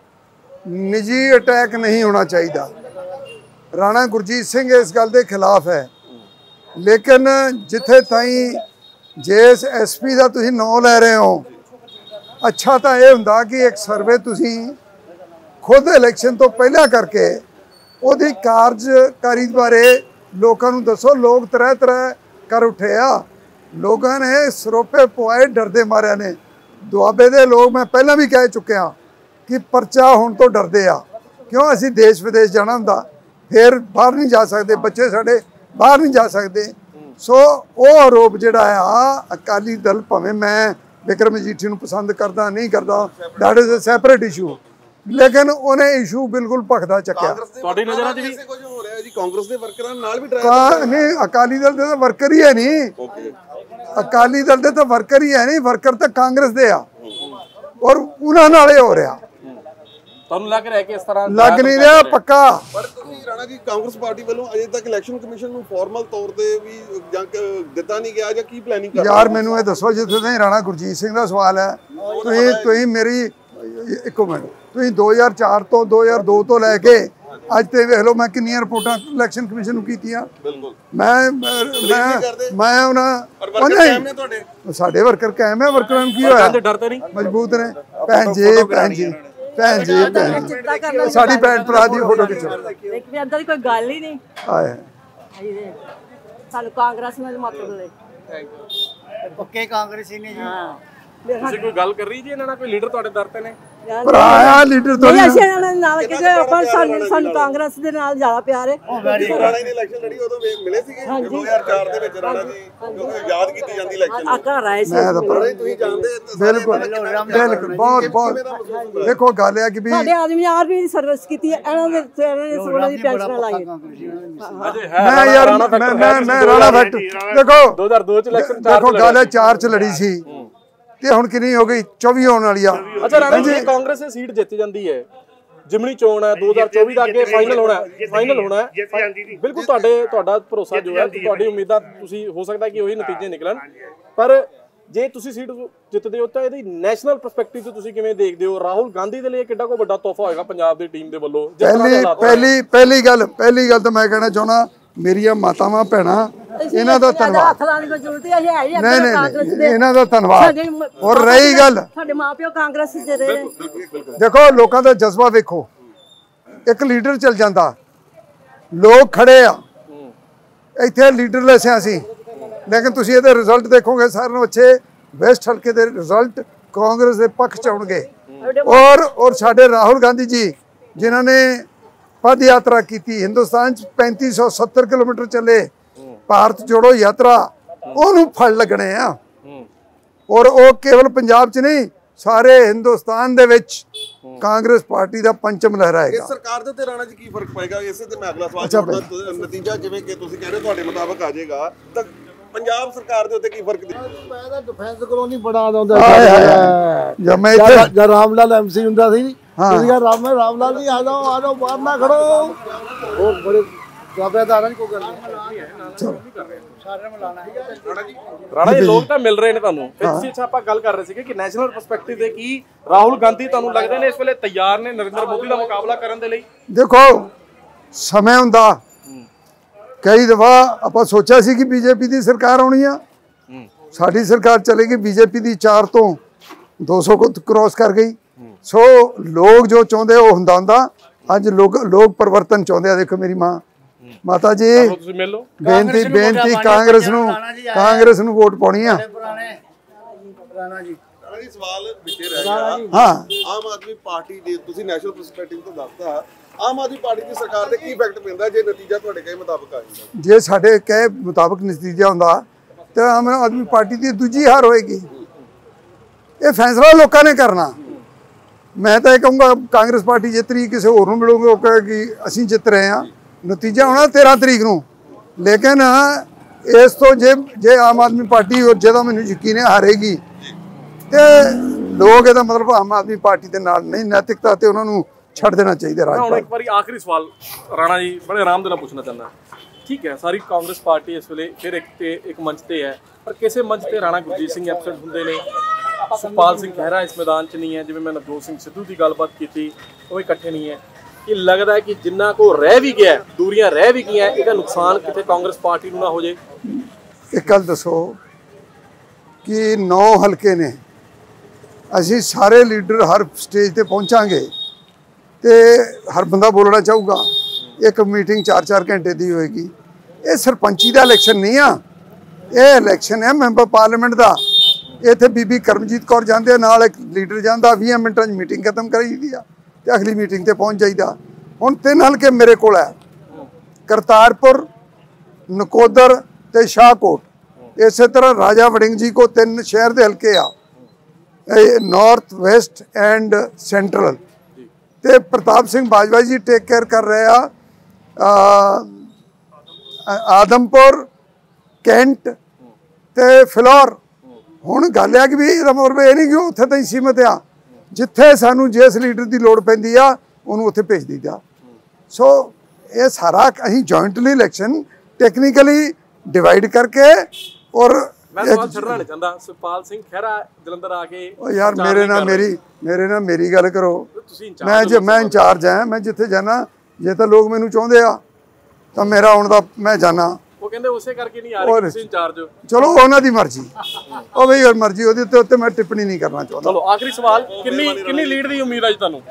ਨਿੱਜੀ ਅਟੈਕ ਨਹੀਂ ਹੋਣਾ ਚਾਹੀਦਾ। ਰਾਣਾ ਗੁਰਜੀਤ ਸਿੰਘ ਇਸ ਗੱਲ ਦੇ ਖਿਲਾਫ ਹੈ, ਲੇਕਿਨ ਜਿੱਥੇ ਤਾਈਂ ਜਿਸ ਐਸਪੀ ਦਾ ਤੁਸੀਂ ਨਾਂ ਲੈ ਰਹੇ ਹੋ, ਅੱਛਾ ਤਾਂ ਇਹ ਹੁੰਦਾ ਕਿ ਇੱਕ ਸਰਵੇ ਤੁਸੀਂ ਖੁਦ ਇਲੈਕਸ਼ਨ ਤੋਂ ਪਹਿਲਾਂ ਕਰਕੇ ਉਹਦੀ ਕਾਰਜਕਾਰੀ ਬਾਰੇ ਲੋਕਾਂ ਨੂੰ ਦੱਸੋ। ਲੋਕ ਤਰ੍ਹਾਂ ਤਰ੍ਹਾਂ ਕਰ ਉੱਠੇ ਆ, ਲੋਕਾਂ ਨੇ ਸਰੋਪੇ ਪਵਾਏ ਡਰਦੇ ਮਾਰਿਆ ਨੇ। ਦੁਆਬੇ ਦੇ ਲੋਕ ਮੈਂ ਪਹਿਲਾਂ ਵੀ ਕਹਿ ਚੁੱਕਿਆ ਕਿ ਪਰਚਾ ਹੋਣ ਤੋਂ ਡਰਦੇ ਆ। ਕਿਉਂ? ਅਸੀਂ ਦੇਸ਼ ਵਿਦੇਸ਼ ਜਾਣਾ ਹੁੰਦਾ, ਫਿਰ ਬਾਹਰ ਨਹੀਂ ਜਾ ਸਕਦੇ, ਬੱਚੇ ਸਾਡੇ ਬਾਹਰ ਨਹੀਂ ਜਾ ਸਕਦੇ। ਸੋ ਉਹ ਆਰੋਪ ਜਿਹੜਾ ਆ ਅਕਾਲੀ ਦਲ, ਭਾਵੇਂ ਮੈਂ ਬਿਕਰਮ ਮਜੀਠੀ ਨੂੰ ਪਸੰਦ ਕਰਦਾ ਨਹੀਂ ਕਰਦਾ, that is a separate issue, ਲੇਕਿਨ ਉਹਨੇ ਇਸ਼ੂ ਬਿਲਕੁਲ ਭਖਦਾ ਚੱਕਿਆ। ਤੁਹਾਡੀ ਨਜ਼ਰਾਂ 'ਚ ਵੀ ਕੁਝ ਹੋ ਰਿਹਾ ਜੀ? ਕਾਂਗਰਸ ਦੇ ਵਰਕਰਾਂ ਨਾਲ ਵੀ ਡਰਾਇਆ ਨਹੀਂ, ਅਕਾਲੀ ਦਲ ਦੇ ਤਾਂ ਵਰਕਰ ਹੀ ਹੈ ਨਹੀਂ। ਅਕਾਲੀ ਦਲ ਦੇ ਤਾਂ ਵਰਕਰ ਹੀ ਹੈ ਨਹੀਂ, ਵਰਕਰ ਤਾਂ ਕਾਂਗਰਸ ਦੇ ਆ ਔਰ ਉਹਨਾਂ ਨਾਲ ਹੀ ਹੋ ਰਿਹਾ। ਤੁਹਾਨੂੰ ਲੱਗ ਰਿਹਾ ਕਿ ਇਸ ਤਰ੍ਹਾਂ ਲੱਗ ਨਹੀਂ ਰਿਹਾ ਪੱਕਾ। ਪਰ ਤੁਸੀਂ ਰਾਣਾ ਜੀ ਕਾਂਗਰਸ ਪਾਰਟੀ ਵੱਲੋਂ ਅਜੇ ਤੱਕ ਇਲੈਕਸ਼ਨ ਕਮਿਸ਼ਨ ਨੂੰ ਫਾਰਮਲ ਤੌਰ ਤੇ ਵੀ ਜਾਂ ਦਿੱਤਾ ਨਹੀਂ ਗਿਆ ਜਾਂ ਕੀ ਪਲੈਨਿੰਗ ਕਰ ਰਹੇ? ਯਾਰ ਮੈਨੂੰ ਇਹ ਦੱਸੋ, ਜਿੱਥੇ ਤਾਈਂ ਰਾਣਾ ਗੁਰਜੀਤ ਸਿੰਘ ਦਾ ਸਵਾਲ ਹੈ, ਤੁਸੀਂ ਮੇਰੀ ਇੱਕੋ ਮਿੰਟ, ਤੁਸੀਂ 2004 ਤੋਂ 2002 ਤੋਂ ਲੈ ਕੇ ਅੱਜ ਤੇ ਵੇਖ ਲਓ ਮੈਂ ਕਿੰਨੀਆਂ ਰਿਪੋਰਟਾਂ ਇਲੈਕਸ਼ਨ ਕਮਿਸ਼ਨ ਨੂੰ ਕੀਤੀਆਂ। ਬਿਲਕੁਲ ਮੈਂ ਉਹਨਾਂ ਸਾਡੇ ਵਰਕਰ ਕਾਇਮ ਹੈ। ਵਰਕਰਾਂ ਨੂੰ ਕੀ ਹੋਇਆ? ਡਰਦੇ ਨਹੀਂ, ਮਜ਼ਬੂਤ ਨੇ। ਭੈਣ ਜੀ ਸਾਡੀ ਭੈਣ ਭਰਾ ਦੀ ਫੋਟੋ ਖਿੱਚੋ। ਏਦਾਂ ਦੀ ਕੋਈ ਗੱਲ ਹੀ ਨਹੀਂ। ਸਾਨੂੰ ਕਾਂਗਰਸ ਨਾਲ ਮਤ ਦੇ ਪੱਕੇ ਕਾਂਗਰਸੀ ਨੇ ਜੀ। ਤੁਸੀਂ ਕੋਈ ਗੱਲ ਕਰ ਰਹੀ ਜੀ ਇਹਨਾਂ ਨਾਲ? ਕੋਈ ਲੀਡਰ ਤੁਹਾਡੇ ਦਰ ਤੇ ਨੇ? ਭਰਾ ਲੀਡਰ ਤੋਂ ਨਹੀਂ, ਅਸੀਂ ਇਹਨਾਂ ਨਾਲ ਨਾਲ ਕਿਉਂਕਿ ਆਪਾਂ ਸਾਨੂੰ ਕਾਂਗਰਸ ਦੇ ਨਾਲ ਜ਼ਿਆਦਾ ਪਿਆਰ ਹੈ। ਰਾਣਾ ਨੇ ਇਲੈਕਸ਼ਨ ਲੜੀ ਉਦੋਂ ਮਿਲੇ ਸੀਗੇ 2004 ਦੇ ਵਿੱਚ ਰਾਣਾ ਜੀ, ਕਿਉਂਕਿ ਯਾਦ ਕੀਤੀ ਜਾਂਦੀ ਇਲੈਕਸ਼ਨ। ਘਰ ਆਏ ਸੀ। ਤੁਸੀਂ ਜਾਣਦੇ ਬਿਲਕੁਲ ਬਹੁਤ ਦੇਖੋ ਗੱਲ ਹੈ ਕਿ ਵੀ ਸਾਡੇ ਆਦਮੀ ਆਰਮੀ ਦੀ ਸਰਵਿਸ ਕੀਤੀ ਹੈ, ਇਹਨਾਂ ਦੇ 16 ਦੀ ਪੈਨਸ਼ਨ ਲਾਈ ਹੈ। ਮੈਂ ਯਾਰ ਮੈਂ ਰਾਣਾ ਫੈਕਟ ਦੇਖੋ 2002 ਚ ਇਲੈਕਸ਼ਨ ਦੇਖੋ ਗੱਲ ਹੈ 4 ਚ ਲੜੀ ਸੀ ਤੇ ਹੁਣ ਕਿੰਨੀ ਹੋ ਗਈ? 24 ਹੋਣ ਵਾਲੀ ਆ। ਅੱਛਾ ਰਾਣਾ ਜੀ, ਕਾਂਗਰਸ ਦੀ ਸੀਟ ਜਿੱਤ ਜਾਂਦੀ ਹੈ, ਜਿਮਣੀ ਚੋਣ ਹੈ 2024 ਦਾ, ਅੱਗੇ ਫਾਈਨਲ ਹੋਣਾ ਹੈ, ਬਿਲਕੁਲ ਤੁਹਾਡਾ ਭਰੋਸਾ ਜੋ ਹੈ, ਤੁਹਾਡੀ ਉਮੀਦਾਂ ਤੁਸੀਂ ਹੋ ਸਕਦਾ ਕਿ ਉਹੀ ਨਤੀਜੇ ਨਿਕਲਣ। ਪਰ ਜੇ ਤੁਸੀਂ ਸੀਟ ਜਿੱਤਦੇ ਹੋ ਤਾਂ ਇਹਦੀ ਨੈਸ਼ਨਲ ਪਰਸਪੈਕਟਿਵ ਤੋਂ ਤੁਸੀਂ ਕਿਵੇਂ ਦੇਖਦੇ ਹੋ? ਰਾਹੁਲ ਗਾਂਧੀ ਦੇ ਲਈ ਕਿੱਡਾ ਕੋ ਵੱਡਾ ਤੋਹਫਾ ਹੋਏਗਾ ਪੰਜਾਬ ਦੀ ਟੀਮ ਦੇ ਵੱਲੋਂ? ਪਹਿਲੀ ਗੱਲ ਤਾਂ ਮੈਂ ਕਹਿਣਾ ਚਾਹੁੰਦਾ, ਮੇਰੀਆਂ ਮਾਤਾਵਾਂ ਭੈਣਾਂ, ਇਹਨਾਂ ਦਾ ਧੰਨਵਾਦ। ਨਹੀਂ ਇਹਨਾਂ ਦਾ ਧੰਨਵਾਦ। ਔਰ ਰਹੀ ਗੱਲ, ਸਾਡੇ ਮਾਪਿਓ ਕਾਂਗਰਸ ਦੇ ਰਹੇ। ਦੇਖੋ ਲੋਕਾਂ ਦਾ ਜਜ਼ਬਾ ਵੇਖੋ, ਇੱਕ ਲੀਡਰ ਚਲ ਜਾਂਦਾ, ਲੋਕ ਖੜੇ ਆ ਇੱਥੇ ਲੀਡਰਲੈਸ ਆ ਅਸੀਂ, ਲੇਕਿਨ ਤੁਸੀਂ ਇਹਦੇ ਰਿਜ਼ਲਟ ਦੇਖੋਗੇ ਸਾਰਿਆਂ ਨੂੰ ਅੱਛੇ। ਵੈਸਟ ਹਲਕੇ ਦੇ ਰਿਜ਼ਲਟ ਕਾਂਗਰਸ ਦੇ ਪੱਖ ਚ ਆਉਣਗੇ। ਔਰ ਸਾਡੇ ਰਾਹੁਲ ਗਾਂਧੀ ਜੀ ਜਿਨ੍ਹਾਂ ਨੇ ਪਦ ਯਾਤਰਾ ਕੀਤੀ, ਹਿੰਦੁਸਤਾਨ ਚ 3570 ਕਿਲੋਮੀਟਰ ਚੱਲੇ, ਭਾਰਤ ਜੋੜੋ ਯਾਤਰਾ, ਉਹਨੂੰ ਫਲ ਲੱਗਣੇ ਆ। ਔਰ ਉਹ ਕੇਵਲ ਪੰਜਾਬ ਚ ਨਹੀਂ, ਸਾਰੇ ਹਿੰਦੁਸਤਾਨ ਦੇ ਵਿੱਚ ਕਾਂਗਰਸ ਪਾਰਟੀ ਦਾ ਪੰਚਮ ਲਹਿਰਾਏਗਾ। ਇਸ ਸਰਕਾਰ ਦੇ ਉੱਤੇ ਰਾਣਾ ਜੀ ਕੀ ਫਰਕ ਪਏਗਾ? ਇਸੇ ਤੇ ਮੈਂ ਅਗਲਾ ਸਵਾਲ ਕਰਦਾ। ਨਤੀਜਾ ਜਿਵੇਂ ਕਿ ਤੁਸੀਂ ਕਹਿ ਰਹੇ ਹੋ ਤੁਹਾਡੇ ਮੁਤਾਬਕ ਆ ਜਾਏਗਾ, ਤਾਂ ਪੰਜਾਬ ਸਰਕਾਰ ਦੇ ਉੱਤੇ ਕੀ ਫਰਕ ਦੇ? ਮੈਂ ਤਾਂ ਡਿਫੈਂਸ ਕਲੋਨੀ ਬਣਾ ਦਿੰਦਾ ਜਦ ਰਾਮ ਲਾਲ ਐਮਸੀ ਹੁੰਦਾ ਸੀ। ਤੁਸੀਂ ਕਿਹਾ ਰਾਮ ਲਾਲ ਜੀ ਆ ਜਾਓ ਬਾਹਰ ਨਾ ਖੜੋ। ਉਹ ਬੜੇ ਜਾਬੇਦਾਰਾਂ ਨੂੰ ਕੋਈ ਗੱਲ ਨਹੀਂ। ਰਾਣਾ ਜੀ ਲੋਕ ਤਾਂ ਮਿਲ ਰਹੇ ਨੇ ਤੁਹਾਨੂੰ ਫਿਰ ਤੁਸੀਂ ਅੱਛਾ ਆਪਾਂ ਗੱਲ ਕਰ ਰਹੇ ਸੀਗੇ ਕਿ ਨੈਸ਼ਨਲ ਪਰਸਪੈਕਟਿਵ ਦੇ ਕੀ ਰਾਹੁਲ ਗਾਂਧੀ ਤੁਹਾਨੂੰ ਲੱਗਦੇ ਨੇ ਇਸ ਵੇਲੇ ਤਿਆਰ ਨੇ ਨਰਿੰਦਰ ਮੋਦੀ ਦਾ ਮੁਕਾਬਲਾ ਕਰਨ ਦੇ ਲਈ? ਦੇਖੋ ਸਮੇਂ ਹੁੰਦਾ, ਕਈ ਦਫਾ ਆਪਾਂ ਸੋਚਿਆ ਸੀ ਕਿ ਬੀਜੇਪੀ ਦੀ ਸਰਕਾਰ ਆਉਣੀ ਆ, ਸਾਡੀ ਸਰਕਾਰ ਚਲੇਗੀ, ਬੀਜੇਪੀ ਦੀ 4 ਤੋਂ 200 को क्रॉस कर गई। सो लोग जो चाहते वो ਹੁੰਦਾ ਅੱਜ ਲੋਕ ਪਰਿਵਰਤਨ ਚਾਹੁੰਦੇ ਆ। ਦੇਖੋ ਮੇਰੀ ਮਾਤਾ ਜੀ ਬੇਨਤੀ ਕਾਂਗਰਸ ਨੂੰ ਵੋਟ ਪਾਉਣੀ ਆ। ਰਾਣਾ ਜੀ ਸਵਾਲ ਵਿਚੇ ਰਹਿ ਗਿਆ। ਹਾਂ, ਆਮ ਆਦਮੀ ਪਾਰਟੀ ਦੇ ਤੁਸੀਂ ਨੈਸ਼ਨਲ ਪਰਸਪੈਕਟਿਵ ਤੋਂ ਦੱਸਦਾ, ਆਮ ਆਦਮੀ ਪਾਰਟੀ ਦੀ ਸਰਕਾਰ ਦੇ ਕੀ ਇਫੈਕਟ ਪੈਂਦਾ ਜੇ ਨਤੀਜਾ ਤੁਹਾਡੇ ਕਹੇ ਮੁਤਾਬਕ ਆ ਜਾਂਦਾ? ਜੇ ਸਾਡੇ ਕਹੇ ਮੁਤਾਬਕ ਨਤੀਜਾ ਹੁੰਦਾ ਤਾਂ ਆਮ ਆਦਮੀ ਪਾਰਟੀ ਦੀ ਦੂਜੀ ਹਾਰ ਹੋਏਗੀ। ਇਹ ਫੈਸਲਾ ਲੋਕਾਂ ਨੇ ਕਰਨਾ। मैं तो यह कहूँगा कांग्रेस पार्टी जित रही, किसी होर मिलोगे वो कहे कि असीं जित रहे हैं, नतीजा होना 13 तरीक को। लेकिन इस तो जे आम आदमी पार्टी और जो मैनू यकीन है हारेगी तो लोग ਇਹਦਾ मतलब आम आदमी पार्टी के नाल नहीं, नैतिकता तो उन्होंने छड़ देना चाहिए। राज एक बार आखिरी सवाल राणा जी बड़े आराम देना पूछना चाहना। ठीक है, सारी कांग्रेस पार्टी इस वे फिर एक मंच पर है, पर किसी मंच पर राणा गुरजीत सिंह एबसेंट होंगे ने, सुखपाल सिंह खैरा इस मैदान च नहीं है, जिवें मैं नवजोत सिंह सिद्धू की गलबात की वो इकट्ठे नहीं है। ये लगता है कि जिन्ना को रह भी गया, दूरियां रह भी गई, इसका नुकसान कितने कांग्रेस पार्टी को ना हो जाए। एक गल दसो कि 9 हल्के ने, असी सारे लीडर हर स्टेज पर पहुँचांगे तो हर बंदा बोलना चाहूगा। एक मीटिंग 4-4 घंटे की होएगी। ये सरपंची का इलैक्शन नहीं आ, ये इलैक्शन है मैंबर पार्लीमेंट का। इत्थे बीबी करमजीत कौर जाते नाल एक लीडर जाता, 20 मिनटां मीटिंग खत्म कराई दी आ ते अगली मीटिंग ते पहुँच जाइदा। हुण 3 हल्के मेरे कोल है, करतारपुर, नकोदर ते शाहकोट। इस तरह राजा वड़िंग जी को 3 शहर के हल्के आ, नॉर्थ वेस्ट एंड सेंट्रल। ते प्रताप सिंह बाजवा जी टेक केयर कर रहे आ आदमपुर, कैंट ते फिलौर। हुण गल है कि भी मतलब ये नहीं कि उत्थे ताईं सीमित आ, जिथे सानू जिस लीडर की लोड़ पैंदी आ उहनूं उत्थे भेज दईदा। सो ये सारा असीं जॉइंटली इलैक्शन टेक्निकली डिवाइड करके और मैं सवाल छड्डना नहीं चाहता। सुखपाल सिंह खैरा जलंधर आके यार मेरे ना मेरी गल करो। मैं इंचार्ज है, मैं जिथे जाना जे तो लोग मैनू चाहुंदे आ तो मेरा आउण दा मैं जाना। वो कहंदे उसे करके नहीं आ रहे तुसीं इंचार्ज हो। चलो उन्हां दी मर्जी, ओ भई और मर्जी ओहदे ते उत्ते मैं टिप्पणी नहीं करना चाहता। चलो आखिरी सवाल, कितनी लीड दी उम्मीद है तुहानू?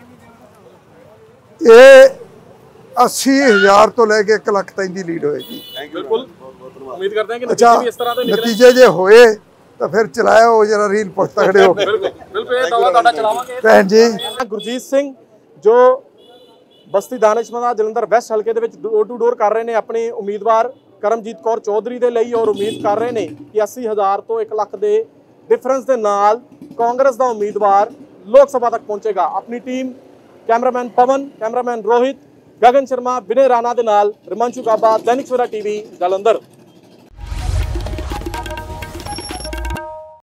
ये 80,000 तो लेके 1 लाख तक दी लीड होएगी। बिल्कुल उम्मीद करते हैं कि नतीजे भी इस तरह दे निकले। नतीजे जे होए तो फिर चलाया हो जरा रील पुख्ता खड़े हो। बिल्कुल ये दावा ਤੁਹਾਡਾ ਚਲਾਵਾਂਗੇ। ਭੈਣ ਜੀ ਗੁਰਜੀਤ ਸਿੰਘ ਜੋ ਬਸਤੀ ਦਾਨਿਸ਼ਮੰਦ ਜਲੰਧਰ ਵੈਸਟ ਹਲਕੇ ਦੇ ਵਿੱਚ ਡੋਰ ਟੂ ਡੋਰ ਕਰ ਰਹੇ ਨੇ ਆਪਣੇ ਉਮੀਦਵਾਰ ਕਰਮਜੀਤ ਕੌਰ ਚੌਧਰੀ ਦੇ ਲਈ ਔਰ ਉਮੀਦ ਕਰ ਰਹੇ ਨੇ ਕਿ 80,000 ਤੋਂ 1 ਲੱਖ ਦੇ ਡਿਫਰੈਂਸ ਦੇ ਨਾਲ ਕਾਂਗਰਸ ਦਾ ਉਮੀਦਵਾਰ ਲੋਕ ਸਭਾ ਤੱਕ ਪਹੁੰਚੇਗਾ। ਆਪਣੀ team cameraman Pawan, cameraman Rohit, Gagan Sharma, Vinay Rana ਦੇ ਨਾਲ ਰਮਾਂਸ਼ੂ ਗਾਬਾ, दैनिक सवेरा टीवी जलंधर।